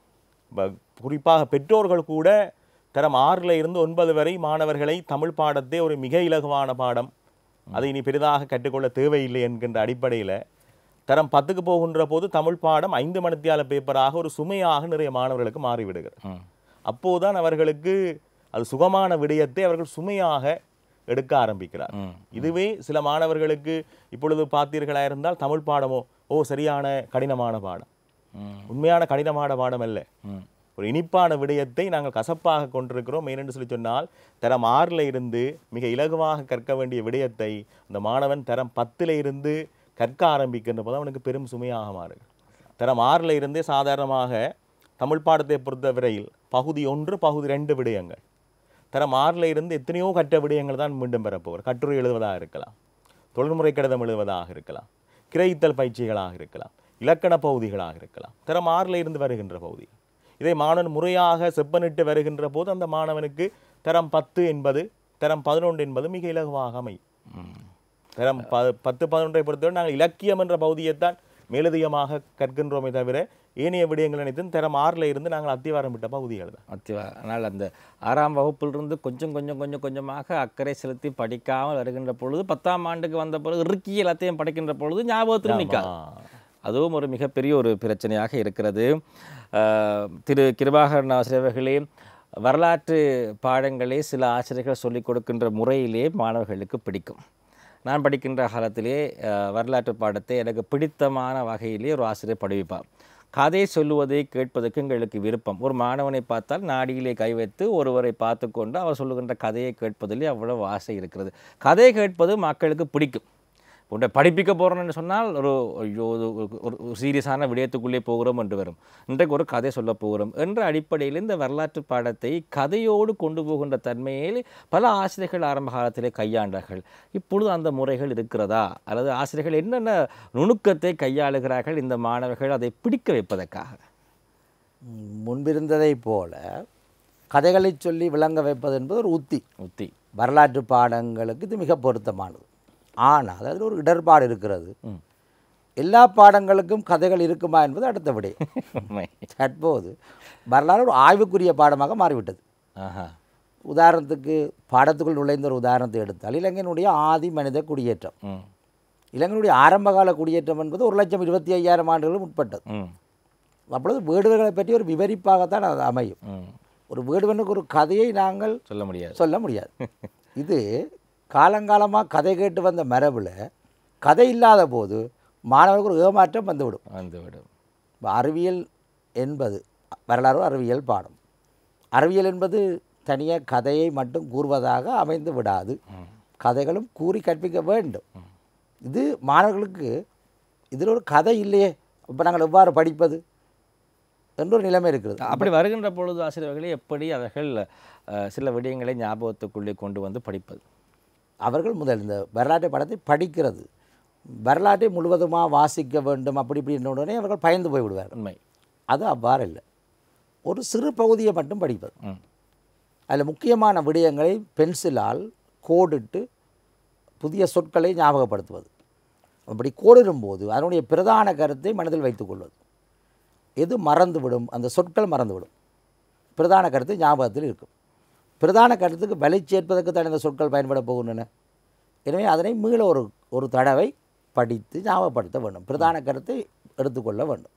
குறிப்பாக பெற்றோர்கள் கூட தரம் ஆறில் இருந்து ஒன்பது வரை மாணவர்களை தமிழ் பாடத்தை ஒரு மிக இலகுவான பாடம், அதை இனி பெரிதாக கற்றுக்கொள்ள தேவையில்லை என்கின்ற அடிப்படையில் தரம் பத்துக்கு போகின்ற போது தமிழ் பாடம் ஐந்து மணித்தியால பேப்பராக ஒரு சுமையாக நிறைய மாணவர்களுக்கு மாறிவிடுகிறது. அப்போதுதான் அவர்களுக்கு அது சுகமான விடயத்தை அவர்கள் சுமையாக எடுக்க ஆரம்பிக்கிறார். இதுவே சில மாணவர்களுக்கு இப்பொழுது பார்த்தீர்களா இருந்தால் தமிழ் பாடமோ ஓ சரியான கடினமான பாடம், உண்மையான கடினமான பாடம் அல்ல, ஒரு இனிப்பான விடயத்தை நாங்கள் கசப்பாக கொண்டிருக்கிறோம். ஏனென்று சொல்லி சொன்னால் தரம் ஆறில் இருந்து மிக இலகுவாக கற்க வேண்டிய விடயத்தை அந்த மாணவன் தரம் பத்தில் இருந்து கற்க ஆரம்பிக்கின்ற போது அவனுக்கு பெரும் சுமையாக மாறுது. தரம் ஆறில் இருந்தே சாதாரணமாக தமிழ் பாடத்தை பொறுத்தவரையில் பகுதி ஒன்று பகுதி ரெண்டு விடயங்கள், தரம் ஆறில் இருந்து எத்தனையோ கற்ற விடயங்கள் தான் மீண்டும் பெறப்போவர். கட்டுரை எழுதுவதாக இருக்கலாம், தொழில்முறை கடிதம் எழுதுவதாக இருக்கலாம், கிரகித்தல் பயிற்சிகளாக இருக்கலாம், இலக்கண பகுதிகளாக இருக்கலாம், தரம் ஆறில் இருந்து வருகின்ற பகுதி. இதை மாணவன் முறையாக செப்பனிட்டு வருகின்ற போது அந்த மாணவனுக்கு தரம் பத்து என்பது தரம் பதினொன்று என்பது மிக இலகுவாக அமையும். தரம் ப பத்து பதினொன்றை பொறுத்தவரை நாங்கள் இலக்கியம் என்ற பகுதியைத்தான் மேலதிகமாக கற்கின்றோமே தவிர ஏனைய விடயங்கள் அனைத்தும் தரம் ஆறில் இருந்து நாங்கள் அத்திவாரம் விட்ட பகுதிகள் தான். அத்திவாரம். ஆனால் அந்த ஆறாம் வகுப்பிலிருந்து கொஞ்சம் கொஞ்சம் கொஞ்சம் கொஞ்சமாக அக்கறை செலுத்தி படிக்காமல் வருகின்ற பொழுது பத்தாம் ஆண்டுக்கு வந்த பொழுது இறுக்கி எல்லாத்தையும் படிக்கின்ற பொழுது ஞாபகத்தில் நிற்காது. அதுவும் ஒரு மிகப்பெரிய ஒரு பிரச்சனையாக இருக்கிறது. திரு கிருபாகரன் ஆசிரியர்களே, வரலாற்று பாடங்களே சில ஆசிரியர்கள் சொல்லிக் கொடுக்கின்ற முறையிலே மாணவர்களுக்கு பிடிக்கும். நான் படிக்கின்ற காலத்திலே வரலாற்று பாடத்தை எனக்கு பிடித்தமான வகையிலே ஒரு ஆசிரியர் படிப்பார். கதை சொல்லுவதை கேட்பதற்கு எங்களுக்கு விருப்பம். ஒரு மாணவனை பார்த்தால் நாடியிலே கை வைத்து ஒருவரை பார்த்து கொண்டு அவர் சொல்லுகின்ற கதையை கேட்பதிலே அவ்வளவு ஆசை இருக்கிறது. கதை கேட்பது மக்களுக்கு பிடிக்கும். உன்னை படிப்பிக்க போகிறோன்னு சொன்னால் ஒரு ஐயோ ஒரு சீரியஸான விடயத்துக்குள்ளே போகிறோம் என்று வரும். இன்றைக்கு ஒரு கதை சொல்ல போகிறோம் என்ற அடிப்படையில் இந்த வரலாற்று பாடத்தை கதையோடு கொண்டு போகின்ற தன்மையில் பல ஆசிரியர்கள் ஆரம்ப காலத்திலே கையாண்டார்கள். இப்பொழுது அந்த முறைகள் இருக்கிறதா, அல்லது ஆசிரியர்கள் என்னென்ன நுணுக்கத்தை கையாளுகிறார்கள் இந்த மாணவர்கள் அதை பிடிக்க வைப்பதற்காக? முன்பிருந்ததை போல கதைகளை சொல்லி விளங்க வைப்பது என்பது ஒரு உத்தி உத்தி வரலாற்று பாடங்களுக்கு இது மிக பொருத்தமானது. ஆனால் அதில் ஒரு இடர்பாடு இருக்கிறது. எல்லா பாடங்களுக்கும் கதைகள் இருக்குமா என்பது அடுத்த விடை. தற்போது வரலாறு ஒரு ஆய்வுக்குரிய பாடமாக மாறிவிட்டது. உதாரணத்துக்கு பாடத்துக்குள் நுழைந்த ஒரு உதாரணத்தை எடுத்தால் இலங்கையினுடைய ஆதி மனித குடியேற்றம், இலங்கையினுடைய ஆரம்பகால குடியேற்றம் என்பது ஒரு லட்சம் இருபத்தி ஐயாயிரம் ஆண்டுகளும் உட்பட்டது. அப்பொழுது வேடுவர்களை பற்றி ஒரு விவரிப்பாகத்தான் அது அமையும். ஒரு வேடுவனுக்கு ஒரு கதையை நாங்கள் சொல்ல முடியாது சொல்ல முடியாது. இது காலங்காலமாக கதை கேட்டு வந்த மரபில் கதை இல்லாத போது மாணவர்களுக்கு ஒரு ஏமாற்றம் வந்துவிடும் வந்துவிடும் இப்போ அறிவியல் என்பது வரலாறு அறிவியல் பாடம். அறிவியல் என்பது தனியாக கதையை மட்டும் கூறுவதாக அமைந்து விடாது, கதைகளும் கூறி கற்பிக்க வேண்டும். இது மாணவர்களுக்கு இதில் ஒரு கதை இல்லையே, இப்போ நாங்கள் எவ்வாறு படிப்பது என்ற ஒரு நிலைமை இருக்கிறது. அப்படி வருகின்ற பொழுது ஆசிரியர்களே எப்படி அவர்கள் சில விடயங்களை ஞாபகத்துக்குள்ளே கொண்டு வந்து படிப்பது? அவர்கள் முதல் இந்த வரலாற்று பாடத்தை படிக்கிறது, வரலாற்றை முழுவதுமாக வாசிக்க வேண்டும் அப்படி இப்படின்ற உடனே அவர்கள் பயந்து போய் விடுவார். உண்மை அது அவ்வாறு இல்லை. ஒரு சிறு பகுதியை மட்டும் படிப்பது, அதில் முக்கியமான விடயங்களை பென்சிலால் கோடிட்டு புதிய சொற்களை ஞாபகப்படுத்துவது. அப்படி கோடிடும்போது அதனுடைய பிரதான கருத்தை மனதில் வைத்துக்கொள்வது. எது மறந்துவிடும், அந்த சொற்கள் மறந்துவிடும், பிரதான கருத்து ஞாபகத்தில் இருக்கும். பிரதான கருத்துக்கு வலை சேர்ப்பதற்கு தான் இந்த சொற்கள் பயன்பட போகின்றன. எனவே அதனை மீள ஒரு ஒரு தடவை படித்து ஞாபகப்படுத்த வேண்டும், பிரதான கருத்தை எடுத்துக்கொள்ள வேண்டும்.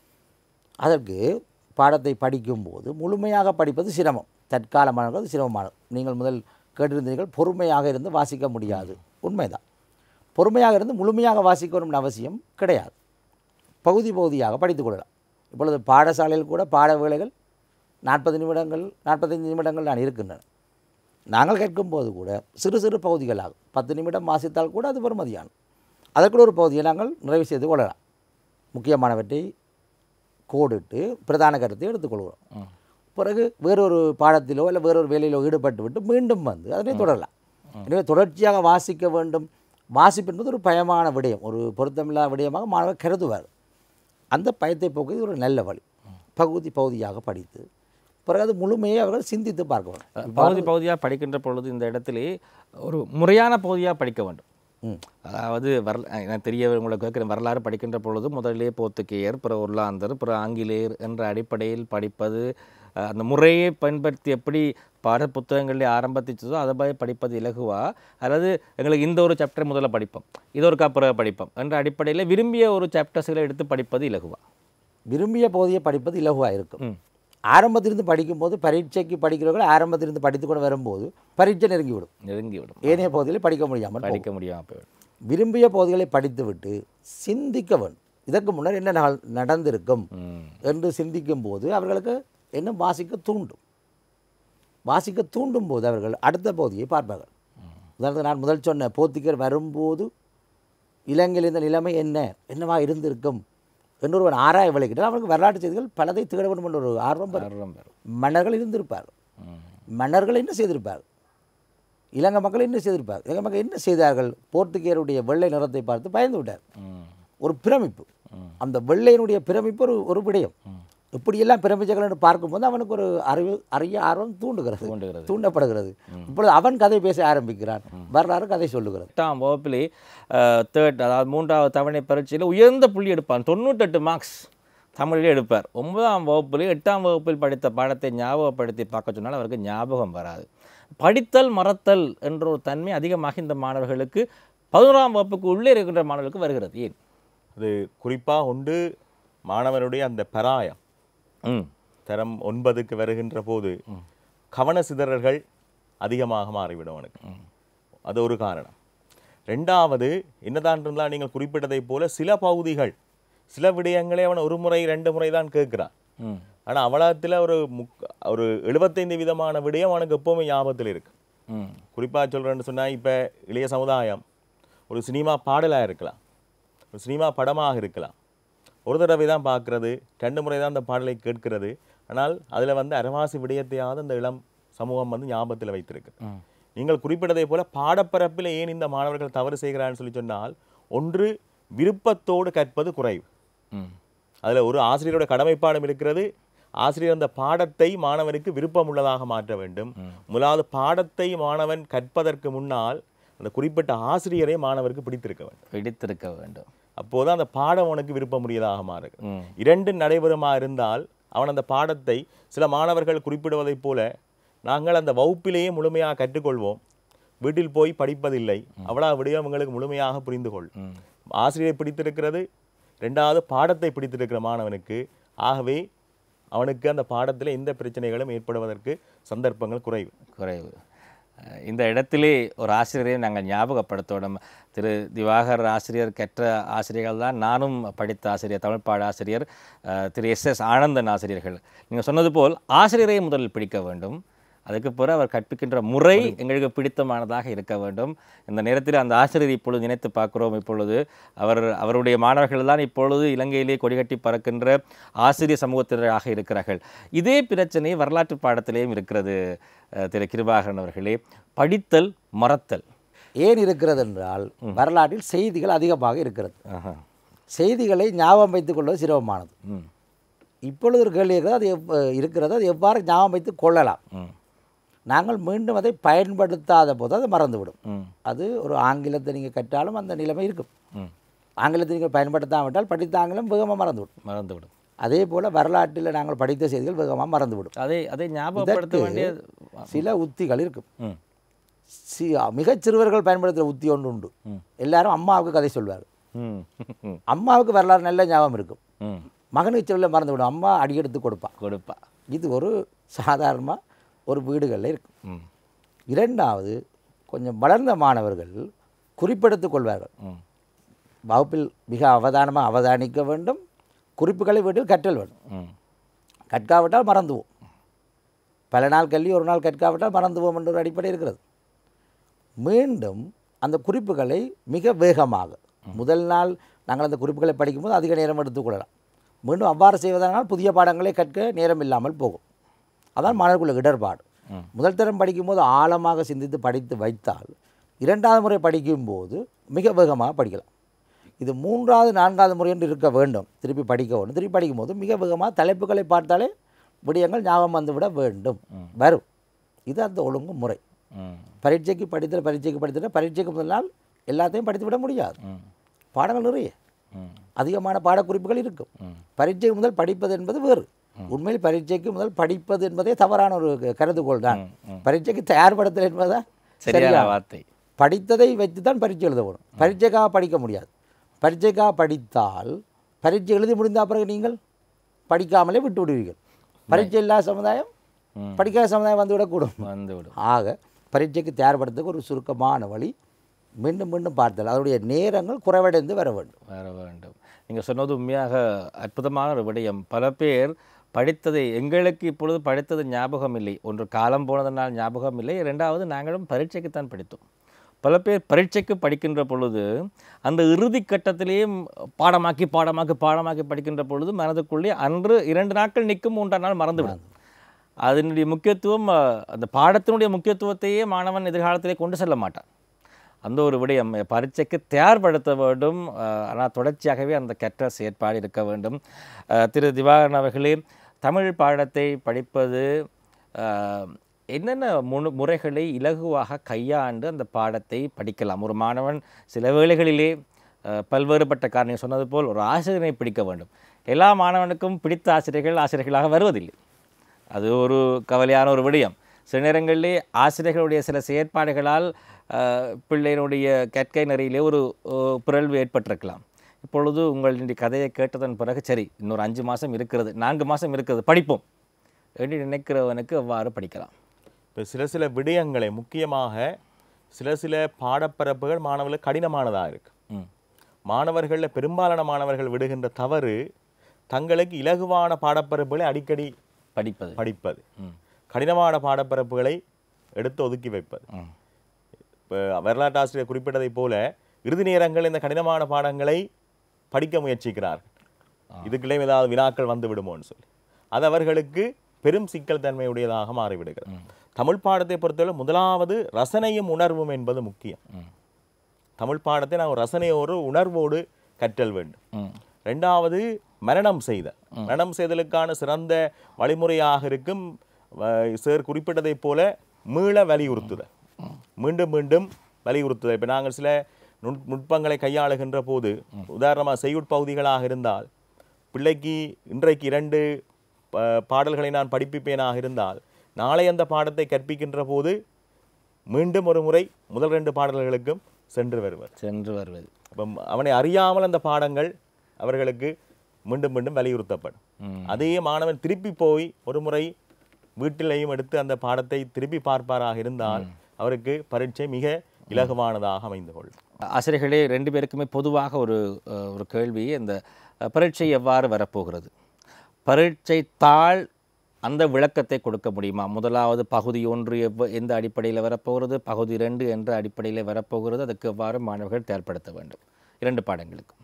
அதற்கு பாடத்தை படிக்கும்போது முழுமையாக படிப்பது சிரமம், தற்காலமானது சிரமமானது. நீங்கள் முதல் கேட்டிருந்தீர்கள் பொறுமையாக இருந்து வாசிக்க முடியாது. உண்மைதான், பொறுமையாக இருந்து முழுமையாக வாசிக்க வேணும்னு அவசியம் கிடையாது. பகுதி பகுதியாக படித்துக்கொள்ளலாம். இப்பொழுது பாடசாலையில் கூட பாட வேளைகள் நாற்பது நிமிடங்கள் நாற்பத்தைந்து நிமிடங்கள் நான் இருக்கின்றன. நாங்கள் கேட்கும்போது கூட சிறு சிறு பகுதிகளாகும். பத்து நிமிடம் வாசித்தால் கூட அது பெருமதியானது. அதற்குள்ள ஒரு பகுதியை நாங்கள் நிறைவு செய்து கொள்ளலாம். முக்கியமானவற்றை கோடிட்டு பிரதான கருத்தை எடுத்துக்கொள்கிறோம். பிறகு வேறொரு பாடத்திலோ இல்லை வேறொரு வேலையிலோ ஈடுபட்டு விட்டு மீண்டும் வந்து அதனை தொடரலாம். எனவே தொடர்ச்சியாக வாசிக்க வேண்டும். வாசிப்பு என்பது ஒரு பயமான விடயம், ஒரு பொருத்தமில்லாத விடயமாக மாணவர் கருதுவார். அந்த பயத்தை போக்குவது ஒரு நல்ல வழி. பகுதி பகுதியாக படித்து பிறகு அது முழுமையை அவர்கள் சிந்தித்து பார்க்க வேண்டும். பகுதி பகுதியாக படிக்கின்ற பொழுது இந்த இடத்திலே ஒரு முறையான பகுதியாக படிக்க வேண்டும். அதாவது வர எனக்கு தெரிய உங்களை கேட்குற வரலாறு படிக்கின்ற பொழுது முதலிலே போர்த்துகேயர், பிற ஒர்லாந்தர், பிற ஆங்கிலேயர் என்ற அடிப்படையில் படிப்பது, அந்த முறையை பயன்படுத்தி எப்படி பாட புத்தகங்களில் ஆரம்பிச்சதோ அதை போய் படிப்பது இலகுவா, அல்லது எங்களுக்கு இந்த ஒரு சாப்டர் முதல்ல படிப்போம், இது ஒரு பிறகு படிப்போம் என்ற அடிப்படையில் விரும்பிய ஒரு சாப்டர்ஸ்களை எடுத்து படிப்பது இலகுவா? விரும்பிய பகுதியை படிப்பது இலகுவாக இருக்கும். ஆரம்பத்திலிருந்து படிக்கும்போது பரீட்சைக்கு படிக்கிறவர்கள் ஆரம்பத்திலிருந்து படித்து கொண்டு வரும்போது பரீட்சை நெருங்கிவிடும் நெருங்கிவிடும் ஏனைய பகுதிகளில் படிக்க முடியாமல் படிக்க முடியாமல் போய்விடும். விரும்பிய பகுதிகளை படித்துவிட்டு சிந்திக்க வேண்டும். இதற்கு முன்னர் என்ன நடந்திருக்கும் என்று சிந்திக்கும் போது அவர்களுக்கு என்ன வாசிக்க தூண்டும். வாசிக்க தூண்டும் போது அவர்கள் அடுத்த பகுதியை பார்ப்பார்கள். உதாரணத்துக்கு நான் முதல் சொன்ன போர்த்துகேயர் வரும்போது இலங்கையில் இந்த நிலைமை என்ன என்னவா இருந்திருக்கும் என்று ஒருவன் ஆராய விளைக்கிட்டால் அவருக்கு வரலாற்று செய்திகள் பலதை திகழ வேண்டும் என்ற ஒரு ஆர்வம் பெறும். மன்னர்கள் இருந்திருப்பார்கள். மன்னர்கள் என்ன செய்திருப்பார்கள், இலங்கை மக்கள் என்ன செய்திருப்பார்கள், இலங்கை மக்கள் என்ன செய்தார்கள், போர்த்துகேயருடைய வெள்ளை நிறத்தை பார்த்து பயந்து விட்டார். ஒரு பிரமிப்பு, அந்த வெள்ளையினுடைய பிரமிப்பு ஒரு ஒரு விடயம். இப்படியெல்லாம் பிரமிச்சங்கள் என்று பார்க்கும்போது அவனுக்கு ஒரு அறிவு அறிய ஆர்வம் தூண்டுகிறது தூண்டப்படுகிறது. இப்பொழுது அவன் கதை பேச ஆரம்பிக்கிறான், வரலாறு கதை சொல்லுகிறது. எட்டாம் வகுப்பிலே தேர்ட் அதாவது மூன்றாவது தவணை பரீட்சையில் உயர்ந்த புள்ளி எடுப்பான், தொண்ணூற்றெட்டு மார்க்ஸ் தமிழிலே எடுப்பார். ஒன்பதாம் வகுப்பிலே எட்டாம் வகுப்பில் படித்த பாடத்தை ஞாபகப்படுத்தி பார்க்க சொன்னால் அவருக்கு ஞாபகம் வராது. படித்தல் மறத்தல் என்ற ஒரு தன்மை அதிகமாக இந்த மாணவர்களுக்கு பதினோராம் வகுப்புக்கு உள்ளே இருக்கின்ற மாணவர்களுக்கு வருகிறது. ஏன்? அது குறிப்பாக உண்டு மாணவனுடைய அந்த பராயம் தரம் ஒன்பதுக்கு வருகின்ற போது கவன சிதறல்கள் அதிகமாக மாறிவிடும் அவனுக்கு. அது ஒரு காரணம். ரெண்டாவது, என்னதான் இருந்தால் நீங்கள் குறிப்பிட்டதை போல சில பகுதிகள் சில விடயங்களே அவன் ஒரு முறை ரெண்டு முறை தான் கேட்குறான். ஆனால் அவலத்தில் ஒரு முக் ஒரு எழுபத்தைந்து விதமான விடயம் அவனுக்கு எப்போவுமே ஞாபகத்தில் இருக்கு. குறிப்பாக சொல்கிறேன்னு சொன்னால், இப்போ இளைய சமுதாயம் ஒரு சினிமா பாடலாக இருக்கலாம், ஒரு சினிமா படமாக இருக்கலாம். ஒரு தடவை தான் பார்க்குறது, ரெண்டு முறை தான் அந்த பாடலை கேட்கிறது. ஆனால் அதில் வந்து அரவாசி விடயத்தையாவது அந்த இளம் சமூகம் வந்து ஞாபகத்தில் வைத்திருக்கு. நீங்கள் குறிப்பிட்டதை போல பாடப்பரப்பில் ஏன் இந்த மாணவர்கள் தவறு செய்கிறான்னு சொல்லி சொன்னால், ஒன்று விருப்பத்தோடு கற்பது குறைவு. அதில் ஒரு ஆசிரியரோட கடமைப்பாடம் இருக்கிறது. ஆசிரியர் அந்த பாடத்தை மாணவனுக்கு விருப்பம் உள்ளதாக மாற்ற வேண்டும். முதலாவது பாடத்தை மாணவன் கற்பதற்கு முன்னால் அந்த குறிப்பிட்ட ஆசிரியரை மாணவருக்கு பிடித்திருக்க வேண்டும் பிடித்திருக்க வேண்டும் அப்போது அந்த பாடம் அவனுக்கு விருப்பமுடையதாக மாறுது. இரண்டு நடைபெறுமா இருந்தால் அவன் அந்த பாடத்தை, சில மாணவர்கள் குறிப்பிடுவதைப் போல, நாங்கள் அந்த வகுப்பிலேயே முழுமையாக கற்றுக்கொள்வோம், வீட்டில் போய் படிப்பதில்லை, அவ்வளோ விடயம் எங்களுக்கு முழுமையாக புரிந்து கொள். ஆசிரியரை பிடித்திருக்கிறது, ரெண்டாவது பாடத்தை பிடித்திருக்கிற மாணவனுக்கு. ஆகவே அவனுக்கு அந்த பாடத்தில் எந்த பிரச்சனைகளும் ஏற்படுவதற்கு சந்தர்ப்பங்கள் குறைவு குறைவு இந்த இடத்திலே ஒரு ஆசிரியரையும் நாங்கள் ஞாபகப்படுத்தோம். திரு திவாகர் ஆசிரியர் கற்ற ஆசிரியர்கள் தான் நானும் படித்த ஆசிரியர், தமிழ் பாட ஆசிரியர் திரு எஸ் எஸ் ஆனந்தன் ஆசிரியர்கள். நீங்கள் சொன்னது போல் ஆசிரியரை முதலில் பிடிக்க வேண்டும். அதுக்கு பிறகு அவர் கற்பிக்கின்ற முறை எங்களுக்கு பிடித்தமானதாக இருக்க வேண்டும். இந்த நேரத்தில் அந்த ஆசிரியர் இப்பொழுது நினைத்து பார்க்கிறோம். இப்பொழுது அவர் அவருடைய மாணவர்கள் தான் இப்பொழுது இலங்கையிலே கொடிகட்டி பறக்கின்ற ஆசிரியர் சமூகத்தினராக இருக்கிறார்கள். இதே பிரச்சனை வரலாற்று பாடத்திலேயும் இருக்கிறது. திரு கிருபாகரன் அவர்களே, படித்தல் மறத்தல் ஏன் இருக்கிறது என்றால், வரலாற்றில் செய்திகள் அதிகமாக இருக்கிறது. செய்திகளை ஞாபகம் வைத்துக் கொள்வது சிரமமானது. இப்பொழுது ஒரு கேள்வி இருக்கிறது, அது எவ் இருக்கிறது அது எவ்வாறு ஞாபகம் வைத்து கொள்ளலாம். நாங்கள் மீண்டும் அதை பயன்படுத்தாத போது அது மறந்துவிடும். அது ஒரு ஆங்கிலத்தை நீங்கள் கற்றாலும் அந்த நிலைமை இருக்கும். ஆங்கிலத்தை நீங்கள் பயன்படுத்தாவிட்டால் படித்த ஆங்கிலம் வேகமாக மறந்துவிடும் மறந்துவிடும் அதே போல் வரலாற்றில் நாங்கள் படித்த செய்திகள் வேகமாக மறந்துவிடும். அதை அதை ஞாபகப்படுத்த வேண்டிய சில உத்திகள் இருக்கும். சி மிகச் சிறுவர்கள் பயன்படுத்துகிற உத்தி ஒன்று உண்டு. எல்லாரும் அம்மாவுக்கு கதை சொல்வார்கள். அம்மாவுக்கு வரலாறு நல்ல ஞாபகம் இருக்கும். மகனுக்கு சொல்ல மறந்துவிடும். அம்மா அடியெடுத்து கொடுப்பா கொடுப்பா இது ஒரு சாதாரணமாக ஒரு வீடுகளில் இருக்கும். இரண்டாவது, கொஞ்சம் வளர்ந்த மாணவர்கள் குறிப்பெடுத்துக் கொள்வார்கள். வகுப்பில் மிக அவதானமாக அவதானிக்க வேண்டும். குறிப்புகளை வீட்டில் கற்றல் வேண்டும். கற்காவிட்டால் மறந்துவோம். பல நாள் கல்வி ஒரு நாள் கற்காவிட்டால் மறந்துவோம் என்ற ஒரு அடிப்படை இருக்கிறது. மீண்டும் அந்த குறிப்புகளை மிக வேகமாக முதல் நாள் நாங்கள் அந்த குறிப்புகளை படிக்கும்போது அதிக நேரம் எடுத்துக்கொள்ளலாம். மீண்டும் அவ்வாறு செய்வதனால் புதிய பாடங்களை கற்க நேரம் இல்லாமல் போகும். அதான் மாணவர்களுக்கு இடர்பாடு. முதல் தரம் படிக்கும்போது ஆழமாக சிந்தித்து படித்து வைத்தால் இரண்டாவது முறை படிக்கும்போது மிக வேகமாக படிக்கலாம். இது மூன்றாவது நான்காவது முறை என்று இருக்க வேண்டும். திருப்பி படிக்க வேண்டும். திருப்பி படிக்கும்போது மிக வேகமாக தலைப்புகளை பார்த்தாலே விடயங்கள் ஞாபகம் வந்துவிட வேண்டும் வரும். இது அந்த ஒழுங்கு முறை. பரீட்சைக்கு படித்தல் பரீட்சைக்கு படித்தல் பரீட்சைக்கு முதல் நாள் எல்லாத்தையும் படித்து விட முடியாது. பாடங்கள் நிறைய அதிகமான பாடக்குறிப்புகள் இருக்கும். பரீட்சைக்கு முதல் படிப்பது என்பது வேறு. உண்மையில் பரீட்சைக்கு முதல் படிப்பது என்பதே தவறான ஒரு கருதுகோள் தான். பரீட்சைக்கு தயார்படுத்தல் என்பதுதான் சரியான வார்த்தை. படித்ததை வைத்து தான் பரீட்சை எழுத வரும். பரீட்சைக்காக படிக்க முடியாது. பரீட்சைக்காக படித்தால் பரீட்சை எழுதி முடிந்த பிறகு நீங்கள் படிக்காமலே விட்டு விடுவீர்கள். பரீட்சை இல்லாத சமுதாயம் படிக்காத சமுதாயம் வந்துவிடக்கூடும். வந்துவிடும். ஆக பரீட்சைக்கு தயார்படுத்துக்கு ஒரு சுருக்கமான வழி மீண்டும் மீண்டும் பார்த்தல். அதனுடைய நேரங்கள் குறைவடைந்து வர வேண்டும் வர வேண்டும். நீங்கள் சொன்னது உண்மையாக அற்புதமான ஒரு விடயம். பல பேர் படித்ததை எங்களுக்கு இப்பொழுது படித்தது ஞாபகம் இல்லை. ஒன்று காலம் போனதனால் ஞாபகம் இல்லை. இரண்டாவது நாங்களும் பரீட்சைக்குத்தான் படித்தோம். பல பேர் பரீட்சைக்கு படிக்கின்ற பொழுது அந்த இறுதி கட்டத்திலேயும் பாடமாக்கி பாடமாக்கி பாடமாக்கி படிக்கின்ற பொழுது மனதுக்குள்ளே அன்று இரண்டு நாட்கள் நிற்கும், மூன்றாம் நாள் மறந்துவிடும். அதனுடைய முக்கியத்துவம், அந்த பாடத்தினுடைய முக்கியத்துவத்தையே மாணவன் எதிர்காலத்திலே கொண்டு செல்ல மாட்டான். அந்த ஒரு விடயம் பரீட்சைக்கு தயார்படுத்த வேண்டும். ஆனால் தொடர்ச்சியாகவே அந்த கற்ற செயற்பாடு இருக்க வேண்டும். திரு திவாகரன் அவர்களே, தமிழ் பாடத்தை படிப்பது என்னென்ன முழு முறைகளை இலகுவாக கையாண்டு அந்த பாடத்தை படிக்கலாம்? ஒரு மாணவன் சில வேளைகளிலே பல்வேறுபட்ட காரணம் சொன்னது போல் ஒரு ஆசிரியரை பிடிக்க வேண்டும். எல்லா மாணவனுக்கும் பிடித்த ஆசிரியர்கள் ஆசிரியர்களாக வருவதில்லை. அது ஒரு கவலையான ஒரு விடயம். சில நேரங்களிலே ஆசிரியர்களுடைய சில செயற்பாடுகளால் பிள்ளையினுடைய கற்கை நெறியிலே ஒரு பிறழ்வு ஏற்பட்டிருக்கலாம். இப்பொழுது உங்களுடைய கதையை கேட்டதன் பிறகு சரி, இன்னொரு அஞ்சு மாதம் இருக்கிறது, நான்கு மாதம் இருக்கிறது, படிப்போம் என்று நினைக்கிறவனுக்கு அவ்வாறு படிக்கலாம். இப்போ சில சில விடயங்களை முக்கியமாக சில சில பாடப்பரப்புகள் மாணவர்களுக்கு கடினமானதாக இருக்கு. மாணவர்களில் பெரும்பாலான மாணவர்கள் விடுகின்ற தவறு தங்களுக்கு இலகுவான பாடப்பரப்புகளை அடிக்கடி படிப்பது படிப்பது கடினமான பாடப்பரப்புகளை எடுத்து ஒதுக்கி வைப்பது. இப்போ வரலாற்று ஆசிரியர் குறிப்பிட்டதை போல இறுதி நேரங்கள் இந்த கடினமான பாடங்களை படிக்க முயற்சிக்கிறார்கள். இதுக்குள்ளே ஏதாவது வினாக்கள் வந்து விடுமோன்னு சொல்லி அது அவர்களுக்கு பெரும் சிக்கல் தன்மையுடையதாக மாறிவிடுகிறது. தமிழ் பாடத்தை பொறுத்தவரை முதலாவது ரசனையும் உணர்வும் என்பது முக்கியம். தமிழ் பாடத்தை நாங்கள் ரசனையோடு உணர்வோடு கற்றல் வேண்டும். ரெண்டாவது மரணம் செய்தல். மரணம் செய்தலுக்கான சிறந்த வழிமுறையாக இருக்கும் சார் குறிப்பிட்டதை போல மீள வலியுறுத்துதல், மீண்டும் மீண்டும் வலியுறுத்துதல். இப்போ நாங்கள் சில நுட் நுட்பங்களை கையாளுகின்ற போது உதாரணமாக செய்யுட்பகுதிகளாக இருந்தால் பிள்ளைக்கு இன்றைக்கு இரண்டு பாடல்களை நான் படிப்பிப்பேனாக இருந்தால் நாளை அந்த பாடத்தை கற்பிக்கின்ற போது மீண்டும் ஒரு முறை முதல் ரெண்டு பாடல்களுக்கும் சென்று வருவது சென்று வருவது அப்போ அவனை அறியாமல் அந்த பாடங்கள் அவர்களுக்கு மீண்டும் மீண்டும் வலியுறுத்தப்படும். அதே மாணவன் திருப்பி போய் ஒரு முறை வீட்டிலையும் எடுத்து அந்த பாடத்தை திருப்பி பார்ப்பாராக இருந்தால் அவருக்கு பரீட்சை மிக இலகுவானதாக அமைந்து கொள்ளும். ஆசிரியர்களே, ரெண்டு பேருக்குமே பொதுவாக ஒரு ஒரு கேள்வி, இந்த பரீட்சை எவ்வாறு வரப்போகிறது? பரீட்சை தாள் அந்த விளக்கத்தை கொடுக்க முடியுமா? முதலாவது பகுதி ஒன்று எவ் எந்த அடிப்படையில் வரப்போகிறது, பகுதி ரெண்டு என்ற அடிப்படையில் வரப்போகிறது, அதுக்கு எவ்வாறு மாணவர்கள் தயார்படுத்த வேண்டும் இரண்டு பாடங்களுக்கு?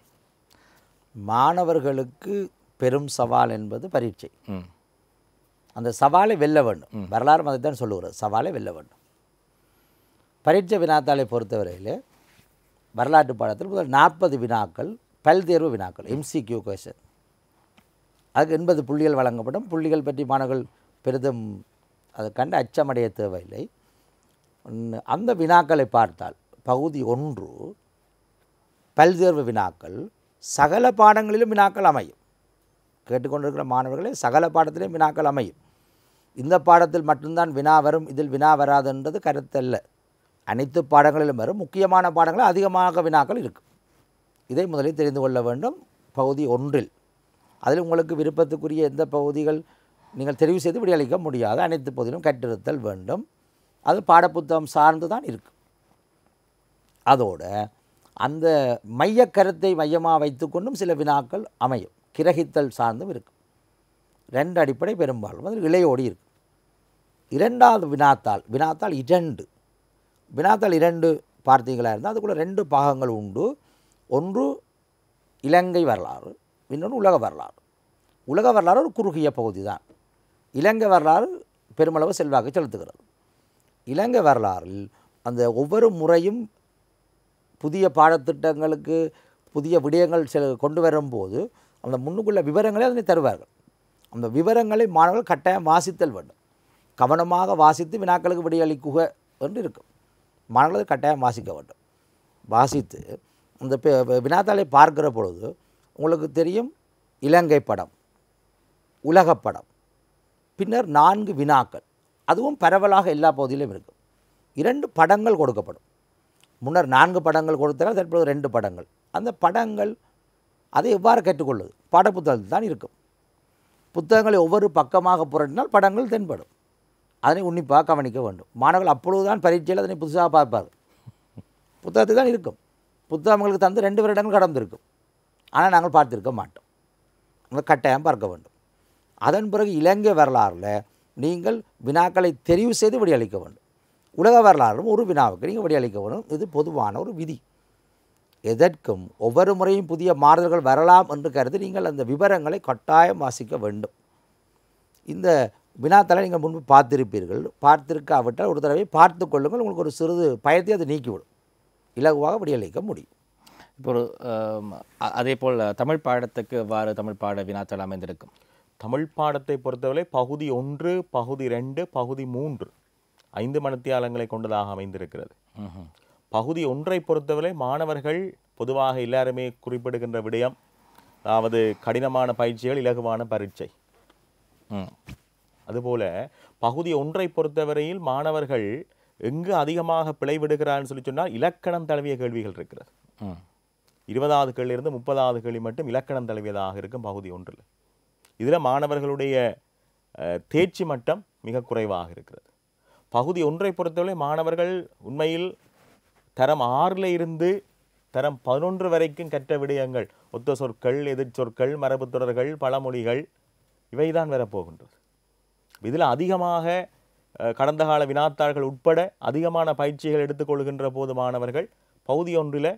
மாணவர்களுக்கு பெரும் சவால் என்பது பரீட்சை. அந்த சவாலை வெல்ல வேண்டும். வரலாறு அதை தான் சொல்லுகிறது, சவாலை வெல்ல வேண்டும். பரீட்சை வினாத்தாளை பொறுத்தவரையில் வரலாற்று பாடத்தில் முதல் நாற்பது வினாக்கள் பல்தேர்வு வினாக்கள், எம்சிக்யூ கொஸ்டின். அதுக்கு எண்பது புள்ளிகள் வழங்கப்படும். புள்ளிகள் பற்றி மாணவர்கள் பெரிதும் அதை கண்டு அச்சமடைய தேவையில்லை. அந்த வினாக்களை பார்த்தால் பகுதி ஒன்று பல்தேர்வு வினாக்கள், சகல பாடங்களிலும் வினாக்கள் அமையும். கேட்டுக்கொண்டிருக்கிற மாணவர்களே, சகல பாடத்திலும் வினாக்கள் அமையும். இந்த பாடத்தில் மட்டும்தான் வினா வரும், இதில் வினா வராதுன்றது கருத்தல்ல. அனைத்து பாடங்களிலும் வரும். முக்கியமான பாடங்களில் அதிகமாக வினாக்கள் இருக்கும். இதை முதலில் தெரிந்து கொள்ள வேண்டும். பகுதி ஒன்றில் அதில் உங்களுக்கு விருப்பத்துக்குரிய எந்த பகுதிகள் நீங்கள் தெரிவு செய்து விடையளிக்க முடியாது, அனைத்து பகுதியிலும் கற்றிருத்தல் வேண்டும். அது பாடப்புத்தகம் சார்ந்து தான் இருக்கும். அதோட அந்த மையக்கருத்தை மையமாக வைத்துக்கொண்டும் சில வினாக்கள் அமையும், கிரகித்தல் சார்ந்தும் இருக்கும். ரெண்டு அடிப்படை பெரும்பாலும் அதில் இளையோடி இருக்கும். இரண்டாவது வினாத்தாள், வினாத்தாள் இரண்டு வினாத்தாள் இரண்டு பார்த்தீங்களா இருந்தால் அதுக்குள்ளே ரெண்டு பாகங்கள் உண்டு. ஒன்று இலங்கை வரலாறு, இன்னொன்று உலக வரலாறு. உலக வரலாறு ஒரு குறுகிய பகுதி தான். இலங்கை வரலாறு பெருமளவு செல்வாக்கு செலுத்துகிறது. இலங்கை வரலாறில் அந்த ஒவ்வொரு முறையும் புதிய பாடத்திட்டங்களுக்கு புதிய விடயங்கள் செல் கொண்டு வரும்போது அந்த முன்னுக்குள்ள விவரங்களை அதனை தருவார்கள். அந்த விவரங்களை மாணவர்கள் கட்டாயம் வாசித்தல் வேண்டும். கவனமாக வாசித்து வினாக்களுக்கு விடையளிக்குக என்று இருக்கும். மாணவர்கள் கட்டாயம் வாசிக்க வேண்டும். வாசித்து அந்த வினாத்தாளை பார்க்கிற பொழுது உங்களுக்கு தெரியும், இலங்கை படம், உலகப் படம், பின்னர் நான்கு வினாக்கள், அதுவும் பரவலாக எல்லா பகுதியிலும் இருக்கும். இரண்டு படங்கள் கொடுக்கப்படும். முன்னர் நான்கு படங்கள் கொடுத்தால் தற்போது ரெண்டு படங்கள். அந்த படங்கள் அதை எவ்வாறு கற்றுக்கொள்வது? பாடப்புத்தகத்தில் தான் இருக்கும். புத்தகங்களை ஒவ்வொரு பக்கமாக புரட்டினால் படங்கள் தென்படும். அதனை உன்னிப்பாக கவனிக்க வேண்டும். மாணவர்கள் அப்பொழுதுதான் பரீட்சையில் அதனை புதுசாக பார்ப்பார்கள். புத்தகத்தில் தான் இருக்கும். புத்தகங்களுக்கு தந்து ரெண்டு வருடங்கள் கடந்திருக்கும். ஆனால் நாங்கள் பார்த்திருக்க மாட்டோம். நாங்கள் கட்டாயம் பார்க்க வேண்டும். அதன் பிறகு இலங்கை வரலாறில் நீங்கள் வினாக்களை தெரிவு செய்து விடையளிக்க வேண்டும். உலக வரலாறும் ஒரு வினாவுக்கு நீங்கள் விடையளிக்க வேண்டும். இது பொதுவான ஒரு விதி. எதற்கும் ஒவ்வொரு முறையும் புதிய மாறுதல்கள் வரலாம் என்று கருதி நீங்கள் அந்த விவரங்களை கட்டாயம் வாசிக்க வேண்டும். இந்த வினாத்தாளை நீங்கள் முன்பு பார்த்திருப்பீர்கள். பார்த்திருக்காவிட்டால் ஒரு தடவை பார்த்து கொள்ளுங்கள். உங்களுக்கு ஒரு சிறிது பயத்தை அது நீக்கிவிடும். இலகுவாக விடையளிக்க முடியும். இப்போ ஒரு அதே போல் தமிழ் பாடத்துக்கு எவ்வாறு தமிழ் பாட வினாத்தாள் அமைந்திருக்கும்? தமிழ் பாடத்தை பொறுத்தவரை பகுதி ஒன்று, பகுதி ரெண்டு, பகுதி மூன்று ஐந்து மணித்தியாலங்களை கொண்டதாக அமைந்திருக்கிறது. பகுதி ஒன்றை பொறுத்தவரை மாணவர்கள் பொதுவாக எல்லாருமே குறிப்பிடுகின்ற விடயம், அதாவது கடினமான பயிற்சிகள், இலகுவான பரீட்சை. அதுபோல பகுதி ஒன்றை பொறுத்தவரையில் மாணவர்கள் எங்கு அதிகமாக பிழைவிடுகிறான்னு சொல்லி சொன்னால் இலக்கணம் தழுவிய கேள்விகள் இருக்கிறது. இருபதாவது கேள்வியிலிருந்து முப்பதாவது கேள்வி மட்டும் இலக்கணம் தழுவியதாக இருக்கும் பகுதி ஒன்றில். இதில் மாணவர்களுடைய தேர்ச்சி மட்டம் மிக குறைவாக இருக்கிறது. பகுதி ஒன்றை பொறுத்தவரை மாணவர்கள் உண்மையில் தரம் ஆறில் இருந்து தரம் பதினொன்று வரைக்கும் கற்ற விடயங்கள், ஒத்த சொற்கள், எதிர்ச்சொற்கள், மரபு தொடர்கள், பழமொழிகள், இவைதான் வரப்போகின்றது. இதில் அதிகமாக கடந்த கால வினாத்தாள்கள் உட்பட அதிகமான பயிற்சிகள் எடுத்துக்கொள்கின்ற போது மாணவர்கள் பகுதி ஒன்றில்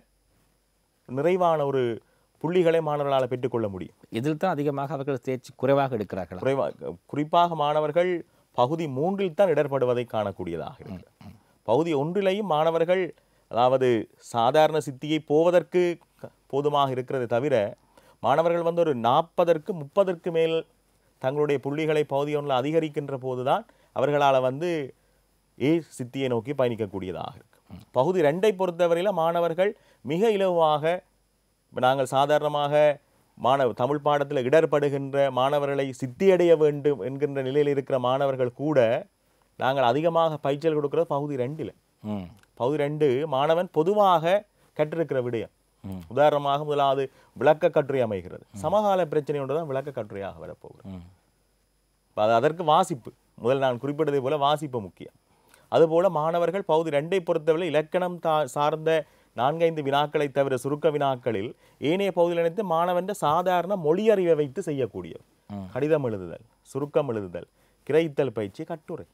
நிறைவான ஒரு புள்ளிகளை மாணவர்களால் பெற்றுக்கொள்ள முடியும். இதில் தான் அதிகமாக அவர்கள் தேர்ச்சி குறைவாக எடுக்கிறார்கள். குறைவாக குறிப்பாக மாணவர்கள் பகுதி மூன்றில் தான் இடர்படுவதை காணக்கூடியதாக இருக்கு. பகுதி ஒன்றிலையும் மாணவர்கள் அதாவது சாதாரண சித்தியை போவதற்கு போதுமாக இருக்கிறது தவிர மாணவர்கள் வந்து ஒரு நாற்பதற்கு முப்பதற்கு மேல் தங்களுடைய புள்ளிகளை பகுதி ஒன்றில் அதிகரிக்கின்ற போதுதான் அவர்களால் வந்து ஏ சித்தியை நோக்கி பயணிக்கக்கூடியதாக இருக்கு. பகுதி ரெண்டை பொறுத்தவரையில் மாணவர்கள் மிக இலவாக, நாங்கள் சாதாரணமாக மாணவ தமிழ் பாடத்தில் இடர்படுகின்ற மாணவர்களை சித்தியடைய வேண்டும் என்கின்ற நிலையில் இருக்கிற மாணவர்கள் கூட நாங்கள் அதிகமாக பயிற்சிகள் கொடுக்கிறது பகுதி ரெண்டில். பகுதி ரெண்டு மாணவன் பொதுவாக கற்றிருக்கிற விடயம். உதாரணமாக முதலாவது விளக்க கட்டுரை அமைகிறது. சமகால பிரச்சனை ஒன்று தான் விளக்க கட்டுரையாக வரப்போகிறது. அது அதற்கு வாசிப்பு, முதல் நான் குறிப்பிட்டதை போல வாசிப்பு முக்கியம். அதுபோல மாணவர்கள் பகுதி ரெண்டை பொறுத்தவரை இலக்கணம் தா சார்ந்த நான்கைந்து வினாக்களை தவிர சுருக்க வினாக்களில் ஏனைய பகுதியில் நினைத்து மாணவன் சாதாரண மொழியறிவை வைத்து செய்யக்கூடிய கடிதம் எழுதுதல், சுருக்கம் எழுதுதல், கிரைத்தல் பயிற்சி, கட்டுரை,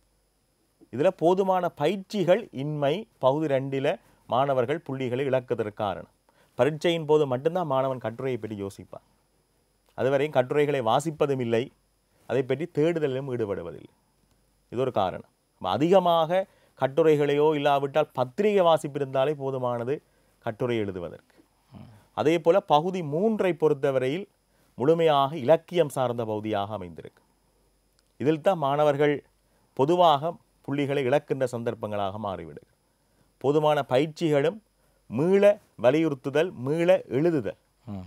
இதில் போதுமான பயிற்சிகள் இன்மை பகுதி ரெண்டில் மாணவர்கள் புள்ளிகளை இழக்குவதற்கு காரணம். பரீட்சையின் போது மட்டும்தான் மாணவன் கட்டுரையை பற்றி யோசிப்பான். அதுவரையும் கட்டுரைகளை வாசிப்பதும் இல்லை, அதை பற்றி தேடுதலிலும் ஈடுபடுவதில்லை. இது ஒரு காரணம். அதிகமாக கட்டுரைகளையோ இல்லாவிட்டால் பத்திரிகை வாசிப்பிருந்தாலே போதுமானது கட்டுரை எழுதுவதற்கு. அதே போல பகுதி மூன்றை பொறுத்தவரையில் முழுமையாக இலக்கியம் சார்ந்த பகுதியாக அமைந்திருக்கு. இதில் தான் மாணவர்கள் பொதுவாக புள்ளிகளை இழக்கின்ற சந்தர்ப்பங்களாக மாறிவிடும். போதுமான பயிற்சிகளும் மீள வலியுறுத்துதல், மீள எழுதுதல்.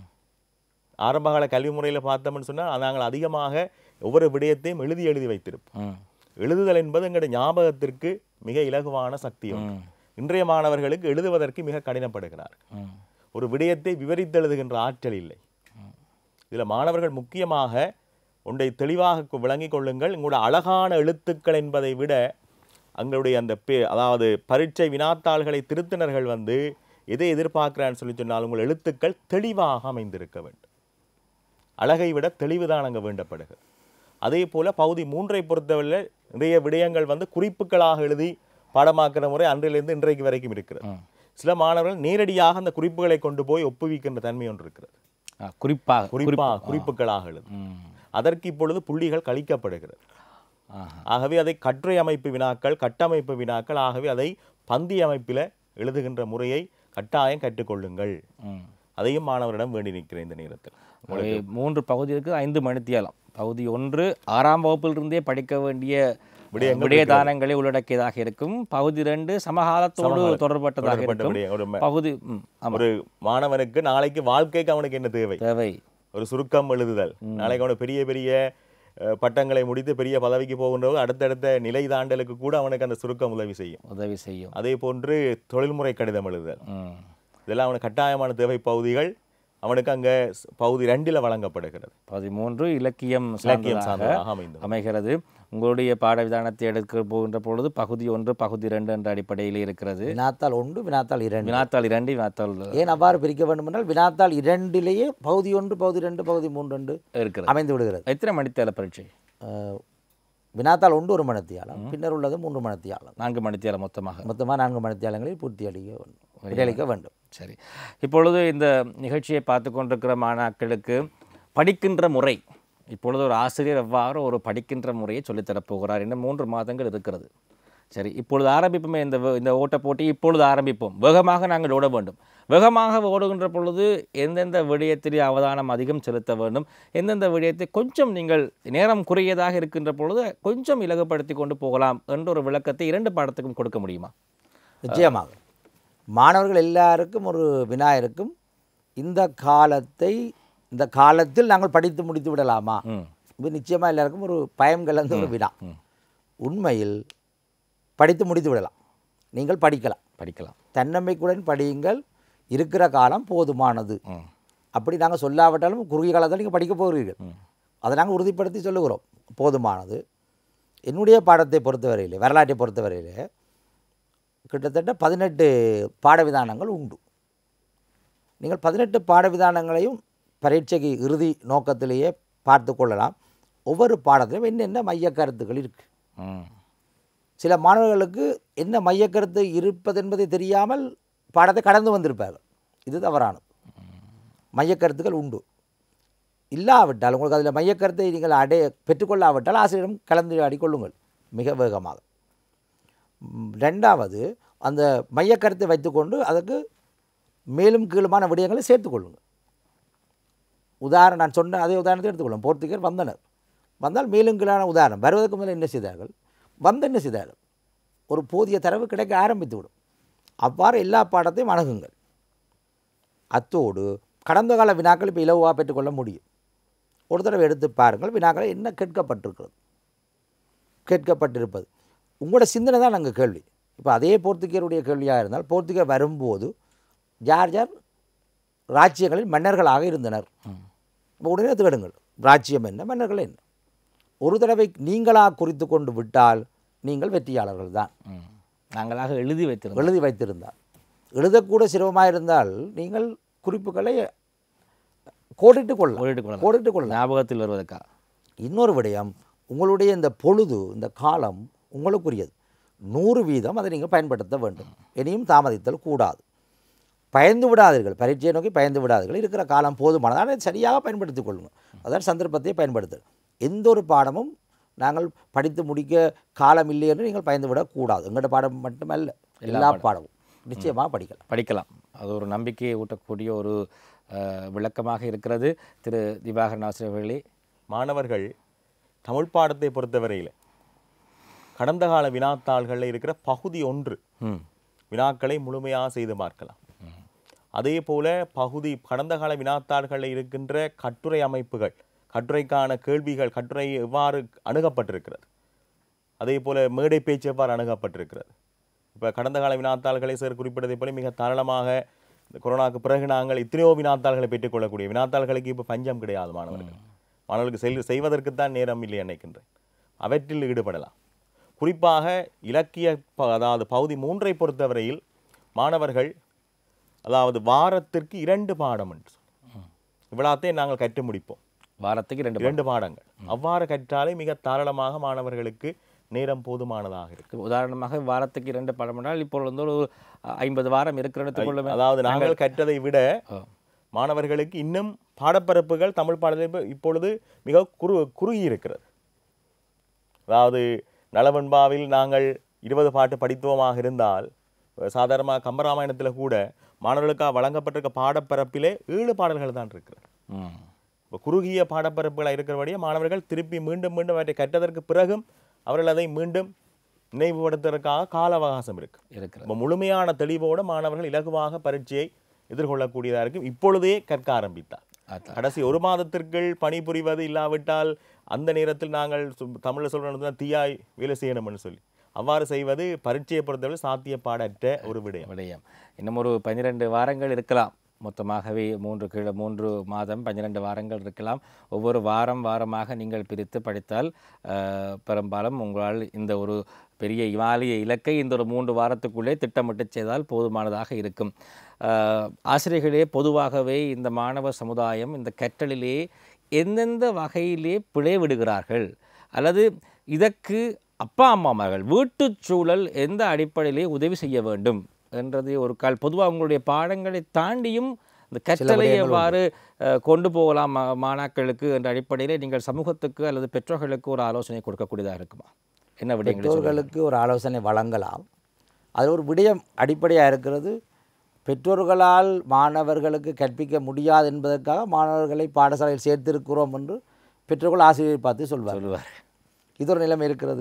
ஆரம்பகால கல்வி முறையில் பார்த்தோம்னு சொன்னால் நாங்கள் அதிகமாக ஒவ்வொரு விடயத்தையும் எழுதி எழுதி வைத்திருப்போம். எழுதுதல் என்பது எங்களுடைய ஞாபகத்திற்கு மிக இலகுவான சக்தி. இன்றைய மாணவர்களுக்கு எழுதுவதற்கு மிக கடினப்படுகிறார்கள். ஒரு விடயத்தை விவரித்து எழுதுகின்ற ஆற்றல் இல்லை. இதில் மாணவர்கள் முக்கியமாக ஒன்றை தெளிவாக விளங்கிக் கொள்ளுங்கள். உங்களுடைய அழகான எழுத்துக்கள் என்பதை விட அங்களுடைய அந்த பே அதாவது பரீட்சை வினாத்தாள்களை திருத்தினர்கள் வந்து எதை எதிர்பார்க்கிறான்னு சொல்லி சொன்னால் உங்கள் எழுத்துக்கள் தெளிவாக அமைந்திருக்க வேண்டும். அழகை விட தெளிவுதான் அங்கே வேண்டப்படுகிறது. அதே போல் பகுதி மூன்றை பொறுத்தவரை நிறைய விடயங்கள் வந்து குறிப்புகளாக எழுதி பாடமாக்குற முறை அன்றிலிருந்து இன்றைக்கு வரைக்கும் இருக்கிறது. சில மாணவர்கள் நேரடியாக அந்த குறிப்புகளை கொண்டு போய் ஒப்புவிக்கின்ற தன்மை ஒன்று இருக்கிறது. குறிப்பாக குறிப்பாக குறிப்புகளாக எழுது. அதற்கு இப்பொழுது புள்ளிகள் கழிக்கப்படுகிறது. ஆகவே அதை கட்டுரை அமைப்பு வினாக்கள், கட்டமைப்பு வினாக்கள், ஆகவே அதை பந்தி அமைப்பில் எழுதுகின்ற முறையை கட்டாயம் கற்றுக்கொள்ளுங்கள். அதையும் மாணவரிடம் வேண்டி நிற்கிறேன் இந்த நேரத்தில். மூன்று பகுதி இருக்கு, ஐந்து மணித்தியாலம். பகுதி ஒன்று ஆறாம் வகுப்பிலிருந்தே படிக்க வேண்டிய விடயதானங்களை உள்ளடக்கியதாக இருக்கும். பகுதி ரெண்டு சமகாலத்தோடு தொடர்பட்டதாக இருக்கும். பகுதி ஒரு மாணவனுக்கு நாளைக்கு வாழ்க்கைக்கு அவனுக்கு என்ன தேவை தேவை ஒரு சுருக்கம் எழுதுதல். நாளைக்கு அவனுக்கு பெரிய பெரிய பட்டங்களை முடித்து பெரிய பதவிக்கு போகின்றபோது அடுத்தடுத்த நிலை தாண்டலுக்கு கூட அவனுக்கு அந்த சுருக்கம் உதவி செய்யும் உதவி செய்யும் அதே போன்று தொழில்முறை கடிதம் எழுதுதல், இதெல்லாம் அவனுக்கு கட்டாயமான தேவை பகுதிகள் அவனுக்கு அங்கே பகுதி ரெண்டில் வழங்கப்படுகிறது. பகுதி மூன்று இலக்கியம் இலக்கியம் சார்ந்ததாக அமைகிறது. உங்களுடைய பாட விதானத்தை எடுக்க போகின்ற பொழுது பகுதி ஒன்று பகுதி ரெண்டு என்ற அடிப்படையில் இருக்கிறது. வினாத்தாள் ஒன்று வினாத்தாள் இரண்டு வினாத்தாள் இரண்டு வினாத்தாள் ஏன் அவ்வாறு பிரிக்க வேண்டும் என்றால் வினாத்தாள் இரண்டிலேயே பகுதி ஒன்று பகுதி ரெண்டு பகுதி மூன்று ரெண்டு இருக்கிறது அமைந்து விடுகிறது. எத்தனை மணித்தியால பரீட்சை? வினாத்தாள் ஒன்று ஒரு மணித்தியாலம், பின்னர் உள்ளது மூன்று மணித்தியாலம், நான்கு மணித்தியாலம். மொத்தமாக மொத்தமாக நான்கு மணித்தியாலங்களில் பூர்த்தி அளிக்க வேண்டும் விடையளிக்க வேண்டும். சரி, இப்பொழுது இந்த நிகழ்ச்சியை பார்த்து கொண்டிருக்கிற மாணாக்களுக்கு படிக்கின்ற முறை, இப்பொழுது ஒரு ஆசிரியர் எவ்வாறு ஒரு படிக்கின்ற முறையை சொல்லித்தரப்போகிறார் இன்னும் மூன்று மாதங்கள் இருக்கிறது. சரி, இப்பொழுது ஆரம்பிப்போமே இந்த இந்த ஓட்ட போட்டி. இப்பொழுது ஆரம்பிப்போம். வேகமாக நாங்கள் ஓட வேண்டும். வேகமாக ஓடுகின்ற பொழுது எந்தெந்த விடயத்திலே அவதானம் அதிகம் செலுத்த வேண்டும், எந்தெந்த விடயத்தை கொஞ்சம் நீங்கள் நேரம் குறையதாக இருக்கின்ற பொழுது கொஞ்சம் இலகுப்படுத்தி கொண்டு போகலாம் என்ற ஒரு விளக்கத்தை இரண்டு பாடத்துக்கும் கொடுக்க முடியுமா? நிச்சயமாக. மாணவர்கள் எல்லாருக்கும் ஒரு வினா இருக்கும், இந்த காலத்தை இந்த காலத்தில் நாங்கள் படித்து முடித்து விடலாமா? இது நிச்சயமாக எல்லாருக்கும் ஒரு பயம் கலந்த ஒரு வினா. உண்மையில் படித்து முடித்து விடலாம். நீங்கள் படிக்கலாம் படிக்கலாம் தன்னம்பிக்கையுடன் படியுங்கள். இருக்கிற காலம் போதுமானது. அப்படி நாங்கள் சொல்லாவிட்டாலும் குறுகிய காலத்தில் நீங்கள் படிக்க போகிறீர்கள். அதை நாங்கள் உறுதிப்படுத்தி சொல்லுகிறோம். போதுமானது. என்னுடைய பாடத்தை பொறுத்தவரையிலே, வரலாற்றை பொறுத்தவரையிலே கிட்டத்தட்ட பதினெட்டு பாடவிதானங்கள் உண்டு. நீங்கள் பதினெட்டு பாடவிதானங்களையும் பரீட்சைக்கு இறுதி நோக்கத்திலேயே பார்த்து கொள்ளலாம். ஒவ்வொரு பாடத்திலும் என்னென்ன மைய கருத்துக்கள் இருக்குது. சில மாணவர்களுக்கு என்ன மையக்கருத்து இருப்பது என்பதை தெரியாமல் பாடத்தை கடந்து வந்திருப்பார்கள். இது தவறானது. மையக்கருத்துக்கள் உண்டு. இல்லாவிட்டால் உங்களுக்கு அதில் மையக்கருத்தை நீங்கள் அடைய பெற்றுக்கொள்ளாவிட்டால் ஆசிரியரிடம் கலந்து ஆடிக்கொள்ளுங்கள் மிக வேகமாக. ரெண்டாவது, அந்த மையக்கருத்தை வைத்துக்கொண்டு அதற்கு மேலும் கீழுமான விடயங்களை சேர்த்துக்கொள்ளுங்கள். உதாரணம் நான் சொன்ன அதே உதாரணத்தை எடுத்துக்கொள்ளும். போர்த்துகீயர் வந்தனர். வந்தால் மேலும் கீழான உதாரணம். வருவதற்கு முதல்ல என்ன செய்தார்கள், வந்து என்ன செய்தார்கள், ஒரு போதிய தரவு கிடைக்க ஆரம்பித்துவிடும். அவ்வாறு எல்லா பாடத்தையும் அணுகுங்கள். அத்தோடு கடந்த கால வினாக்கள் இப்போ இலவாக பெற்றுக்கொள்ள முடியும். ஒரு தடவை எடுத்து பாருங்கள், வினாக்களை என்ன கேட்கப்பட்டிருக்கிறது. கேட்கப்பட்டிருப்பது உங்களோட சிந்தனை தான் நாங்கள் கேள்வி. இப்போ அதே போர்த்துகீயருடைய கேள்வியாக இருந்தால், போர்த்துகீயர் வரும்போது யார் யார் ராஜ்யங்களில் மன்னர்களாக இருந்தனர், இப்போ உடனே தேடுங்கள். ராஜ்யம் என்ன, மன்னர்கள் என்ன. ஒரு தடவை நீங்களாக குறித்து கொண்டு விட்டால் நீங்கள் வெற்றியாளர்கள் தான். நாங்களாக எழுதி வைத்திருந்தோம் எழுதி வைத்திருந்தால் எழுதக்கூட சிரமமாக இருந்தால் நீங்கள் குறிப்புகளை கோடிட்டு கொள்ள கோடிட்டு கொள்ள ஞாபகத்தில் வருவதற்காக. இன்னொரு விடயம், உங்களுடைய இந்த பொழுது, இந்த காலம் உங்களுக்குரியது. நூறு வீதம் அதை நீங்கள் பயன்படுத்த வேண்டும். இனியும் தாமதித்தல் கூடாது. பயந்து விடாதீர்கள், பரீட்சையை நோக்கி பயந்து விடாதீர்கள். இருக்கிற காலம் போதுமானது, அதை சரியாக பயன்படுத்திக் கொள்ளுங்கள். அதான் சந்தர்ப்பத்தை பயன்படுத்து. எந்த ஒரு பாடமும் நாங்கள் படித்து முடிக்க காலம் இல்லை என்று நீங்கள் பயந்து விடக்கூடாது. எங்களோட பாடம் மட்டுமல்ல, எல்லா பாடமும் நிச்சயமாக படிக்கலாம் படிக்கலாம் அது ஒரு நம்பிக்கையை ஊட்டக்கூடிய ஒரு விளக்கமாக இருக்கிறது. திரு திவாகரன் ஆசிரியர்களே, மாணவர்கள் தமிழ் பாடத்தை பொறுத்தவரையில் கடந்த கால வினாத்தாள்களில் இருக்கிற பகுதி ஒன்று வினாக்களை முழுமையாக செய்து பார்க்கலாம். அதே போல பகுதி கடந்த கால வினாத்தாள்களில் இருக்கின்ற கட்டுரை அமைப்புகள், கட்டுரைக்கான கேள்விகள், கட்டுரை எவ்வாறு அணுகப்பட்டிருக்கிறது, அதே போல மேடை பேச்சு எவ்வாறு அணுகப்பட்டிருக்கிறது. இப்போ கடந்த கால வினாத்தாள்களை சார் குறிப்பிட்டதை போல மிக தாராளமாக இந்த கொரோனாவுக்கு பிறகு நாங்கள் இத்தனையோ வினாத்தாள்களை பெற்றுக்கொள்ளக்கூடிய வினாத்தாள்களுக்கு இப்போ பஞ்சம் கிடையாது. மாணவர்கள் மாணவர்களுக்கு செல் செய்வதற்குத்தான் நேரம் இல்லை நினைக்கின்றேன். அவற்றில் ஈடுபடலாம். குறிப்பாக இலக்கிய அதாவது பகுதி மூன்றை பொறுத்தவரையில் மாணவர்கள் அதாவது வாரத்திற்கு இரண்டு பாடம் என்று இவ்வளோத்தையும் நாங்கள் கற்று முடிப்போம். வாரத்துக்கு இரண்டு இரண்டு பாடங்கள் அவ்வாறு கற்றாலே மிக தாராளமாக மாணவர்களுக்கு நேரம் போதுமானதாக இருக்கு. உதாரணமாக வாரத்துக்கு இரண்டு பாடம் என்றால் இப்போ வந்து ஒரு ஐம்பது வாரம் இருக்கிற இடத்துக்குள்ள அதாவது நாங்கள் கற்றதை விட மாணவர்களுக்கு இன்னும் பாடப்பரப்புகள் தமிழ் பாடத்தில் இப்பொழுது மிக குறு குறுகி இருக்கிறது. அதாவது நலவெண்பாவில் நாங்கள் இருபது பாட்டு படித்துவமாக இருந்தால் சாதாரணமாக கம்பராமாயணத்தில் கூட மாணவர்களுக்காக வழங்கப்பட்டிருக்க பாடப்பரப்பிலே ஏழு பாடல்கள் தான் இருக்கிறது. இப்போ குறுகிய பாடப்பரப்புகளாக இருக்கிறபடியே மாணவர்கள் திருப்பி மீண்டும் மீண்டும் அவற்றை கற்றதற்கு பிறகும் அவர்கள் அதை மீண்டும் நினைவுபடுத்துவதற்காக கால அவகாசம் இருக்கு இருக்கு இப்போ முழுமையான தெளிவோடு மாணவர்கள் இலகுவாக பரீட்சையை எதிர்கொள்ளக்கூடியதாக இருக்கும். இப்பொழுதே கற்க ஆரம்பித்தார் கடைசி ஒரு மாதத்திற்குள் பணிபுரிவது இல்லாவிட்டால் அந்த நேரத்தில் நாங்கள் தமிழில் சொல்றது தீயாய் வேலை செய்யணும்னு சொல்லி அவ்வாறு செய்வது பரீட்சையை பொறுத்தவரை சாத்தியப்பாடற்ற ஒரு விடயம் விடயம் இன்னும் ஒரு பன்னிரெண்டு வாரங்கள் இருக்கலாம். மொத்தமாகவே மூன்று கிழ மூன்று மாதம் பன்னிரெண்டு வாரங்கள் இருக்கலாம். ஒவ்வொரு வாரம் வாரமாக நீங்கள் பிரித்து படித்தால் பெரும்பாலும் உங்களால் இந்த ஒரு பெரிய இமாலய இலக்கை இந்த ஒரு மூன்று வாரத்துக்குள்ளே திட்டமிட்டு செய்தால் போதுமானதாக இருக்கும். ஆசிரியர்களே பொதுவாகவே இந்த மாணவ சமுதாயம் இந்த கற்றலிலே எந்தெந்த வகையிலே பிழை விடுகிறார்கள் அல்லது இதற்கு அப்பா அம்மாமார்கள் வீட்டுச் சூழல் எந்த அடிப்படையிலே உதவி செய்ய வேண்டும் என்றது ஒரு கால் பொதுவாக உங்களுடைய பாடங்களை தாண்டியும் இந்த கற்றலை எவ்வாறு கொண்டு போகலாம் மாணாக்களுக்கு என்ற அடிப்படையிலே நீங்கள் சமூகத்துக்கு அல்லது பெற்றோர்களுக்கு ஒரு ஆலோசனை கொடுக்கக்கூடியதாக இருக்குமா? என்ன விடயங்கள் பெற்றோர்களுக்கு ஒரு ஆலோசனை வழங்கலாம். அது ஒரு விடயம் அடிப்படையாக இருக்கிறது. பெற்றோர்களால் மாணவர்களுக்கு கற்பிக்க முடியாது என்பதற்காக மாணவர்களை பாடசாலையில் சேர்த்திருக்கிறோம் என்று பெற்றோர்கள் ஆசிரியரை பார்த்து சொல்வார் சொல்வார் இது ஒரு நிலைமை இருக்கிறது.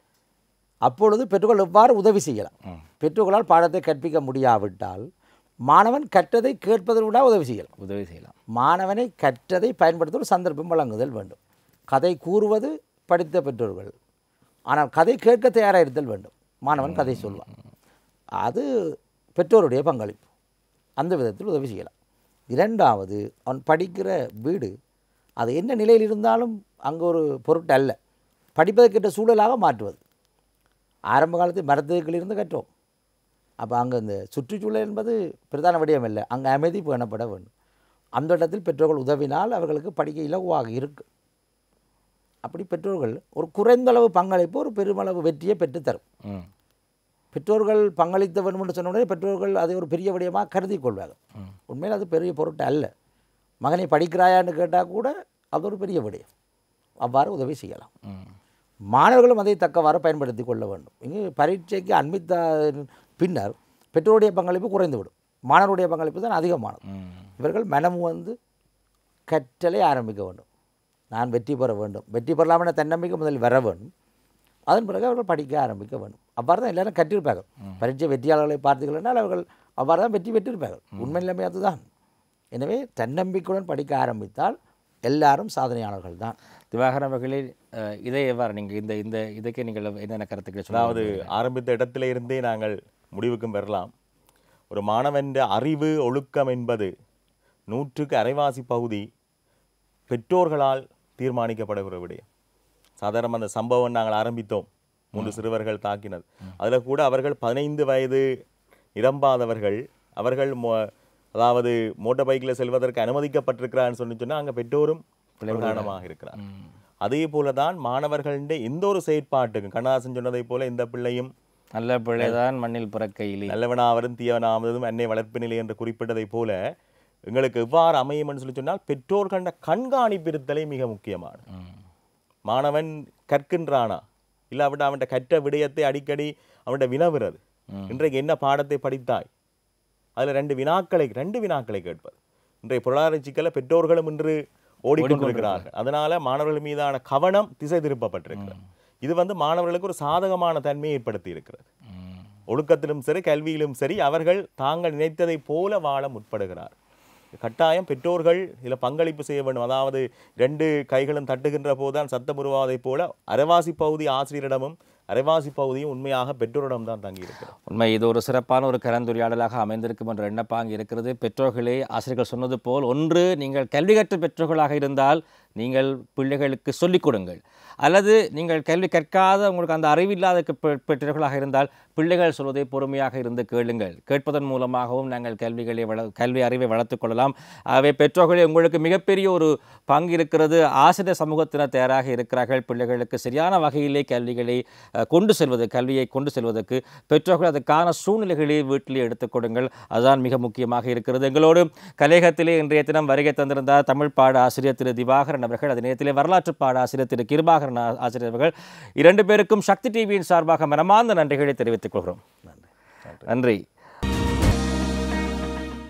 அப்பொழுது பெற்றோர்கள் எவ்வாறு உதவி செய்யலாம்? பெற்றோர்களால் பாடத்தை கற்பிக்க முடியாவிட்டால் மாணவன் கற்றதை கேட்பதற்குடா உதவி செய்யலாம் உதவி செய்யலாம் மாணவனை கற்றதை பயன்படுத்த ஒரு சந்தர்ப்பம் வழங்குதல் வேண்டும். கதை கூறுவது படித்த பெற்றோர்கள், ஆனால் கதை கேட்க தயாராக இருத்தல் வேண்டும். மாணவன் கதை சொல்வான், அது பெற்றோருடைய பங்களிப்பு. அந்த விதத்தில் உதவி செய்யலாம். இரண்டாவது, அவன் படிக்கிற வீடு அது என்ன நிலையில் இருந்தாலும் அங்கே ஒரு பொருட்டு அல்ல, படிப்பதற்கேற்ற சூழலாக மாற்றுவது. ஆரம்ப காலத்தில் மரத்துக்களிலிருந்து கற்றோம். அப்போ அங்கே இந்த சுற்றுச்சூழல் என்பது பிரதான விடயம் இல்லை, அங்கே அமைதி பேணப்பட வேண்டும். அந்த இடத்தில் பெற்றோர்கள் உதவினால் அவர்களுக்கு படிக்க இலகுவாக இருக்கும். அப்படி பெற்றோர்கள் ஒரு குறைந்தளவு பங்களிப்பு ஒரு பெருமளவு வெற்றியை பெற்றுத்தரும். பெற்றோர்கள் பங்களித்த வேண்டும் என்று சொன்ன உடனே பெற்றோர்கள் அதை ஒரு பெரிய விடயமாக கருதி கொள்வார்கள். உண்மையில் அது பெரிய பொருட்டு அல்ல. மகனை படிக்கிறாயான்னு கேட்டால் கூட அது ஒரு பெரிய விடயம். அவ்வாறு உதவி செய்யலாம். மாணவர்களும் அதை தக்கவாறு பயன்படுத்தி கொள்ள வேண்டும். இங்கே பரீட்சைக்கு அண்மித்த பின்னர் பெற்றோருடைய பங்களிப்பு குறைந்துவிடும், மாணவருடைய பங்களிப்பு தான் அதிகமானது. இவர்கள் மனம் வந்து கற்றலை ஆரம்பிக்க வேண்டும். நான் வெற்றி பெற வேண்டும், வெற்றி பெறலாம் என தன்னம்பிக்கை முதலில் வர வேண்டும். அதன் பிறகு அவர்கள் படிக்க ஆரம்பிக்க வேண்டும். அவ்வாறு தான் எல்லாரும் கற்றிருப்பார்கள். பரீட்சை வெற்றியாளர்களை பார்த்தீர்கள்னால் அவர்கள் அவ்வாறு தான் வெற்றி பெற்றிருப்பார்கள். உண்மை நிலைமை அதுதான். எனவே தன்னம்பிக்கையுடன் படிக்க ஆரம்பித்தால் எல்லாரும் சாதனையாளர்கள் தான். திவாகரன் அவர்களே, இதை எவ்வாறு நீங்கள் இந்த இந்த இதுக்கு நீங்கள் என்னென்ன கருத்துக்களை சொல்ல? அதாவது ஆரம்பித்த இடத்துல இருந்தே நாங்கள் முடிவுக்கும் பெறலாம். ஒரு மாணவன் அறிவு ஒழுக்கம் என்பது நூற்றுக்கு அரைவாசி பகுதி பெற்றோர்களால் தீர்மானிக்கப்படுகிற விடயம். சாதாரண அந்த சம்பவம் நாங்கள் ஆரம்பித்தோம், மூன்று சிறுவர்கள் தாக்கினது. அதில் கூட அவர்கள் பதினைந்து வயது நிரம்பாதவர்கள், அவர்கள் அதாவது மோட்டார் பைக்கில் செல்வதற்கு அனுமதிக்கப்பட்டிருக்கிறான்னு சொல்லி சொன்னால் அங்கே பெற்றோரும் பிரதானமாக இருக்கிறார். அதே போல தான் மாணவர்களுடைய எந்த ஒரு செயற்பாட்டுக்கும் கண்ணதாசன் சொன்னதை போல இந்த பிள்ளையும் நல்ல பிள்ளைதான் மண்ணில் பிறக்கையிலே நல்லவனாவதும் தீயவனாவதும் அன்னை வளர்ப்பு நிலை என்று குறிப்பிட்டதை போல எங்களுக்கு எவ்வாறு அமையும் என்று சொல்லி சொன்னால் பெற்றோர்கள கண்காணிப்பு இருத்தலே மிக முக்கியமானது. மாணவன் கற்கின்றானா இல்லாவிட்ட அவன்கிட்ட கற்ற விடயத்தை அடிக்கடி அவன்கிட்ட வினவுறது. இன்றைக்கு என்ன பாடத்தை படித்தாய், அதில் ரெண்டு வினாக்களை ரெண்டு வினாக்களை கேட்பது. இன்றைய பொருளாதார சிக்கலை பெற்றோர்களும் இன்று ஓடிக்கொண்டிருக்கிறார்கள். அதனால மாணவர்கள் மீதான கவனம் திசை திருப்பப்பட்டிருக்கிறது. இது வந்து மாணவர்களுக்கு ஒரு சாதகமான தன்மையை ஏற்படுத்தி இருக்கிறது. ஒழுக்கத்திலும் சரி கல்வியிலும் சரி அவர்கள் தாங்கள் நினைத்ததை போல வாழ முற்படுகிறார். கட்டாயம் பெற்றோர்கள் இதில் பங்களிப்பு செய்ய வேண்டும். அதாவது ரெண்டு கைகளும் தட்டுகின்ற போதுதான் சத்தம் உருவாவதைப் போல அரைவாசி பகுதி ஆசிரியரிடமும் அரைவாசி பகுதியும் உண்மையாக பெற்றோரிடம் தான் தங்கி இருக்கிறது. உண்மை, இது ஒரு சிறப்பான ஒரு கலந்துரையாடலாக அமைந்திருக்கும் என்ற எண்ணப்பாங்க இருக்கிறது. பெற்றோர்களே, ஆசிரியர்கள் சொன்னது போல், ஒன்று நீங்கள் கல்வி கற்ற பெற்றோர்களாக இருந்தால் நீங்கள் பிள்ளைகளுக்கு சொல்லிக் கொடுங்கள். அல்லது நீங்கள் கல்வி கற்காத உங்களுக்கு அந்த அறிவில்லாத பெற்றோர்களாக இருந்தால் பிள்ளைகள் சொல்வதை பொறுமையாக இருந்து கேளுங்கள். கேட்பதன் மூலமாகவும் நாங்கள் கல்விகளை வள கல்வி அறிவை வளர்த்து கொள்ளலாம். ஆகவே பெற்றோர்களே உங்களுக்கு மிகப்பெரிய ஒரு பங்கு இருக்கிறது. ஆசிரியர் சமூகத்தினர் தயாராக இருக்கிறார்கள் பிள்ளைகளுக்கு சரியான வகையிலே கல்விகளை கொண்டு செல்வது கல்வியை கொண்டு செல்வதற்கு பெற்றோர்கள் அதுக்கான சூழ்நிலைகளை வீட்டிலே எடுத்துக் கொடுங்கள். அதுதான் மிக முக்கியமாக இருக்கிறது. எங்களோடு கலையகத்திலே இன்றைய தினம் வருகை தந்திருந்தார் தமிழ் பாட ஆசிரியர் திரு திவாகரன் அவர்கள். அதே நேரத்திலே வரலாற்று பாட ஆசிரியர் திரு கிருபாகரன் ஆசிரியர் அவர்கள். இரண்டு பேருக்கும் சக்தி டிவியின் சார்பாக மனமார்ந்த நன்றிகளை தெரிவித்துக் கொள்கிறோம். நன்றி.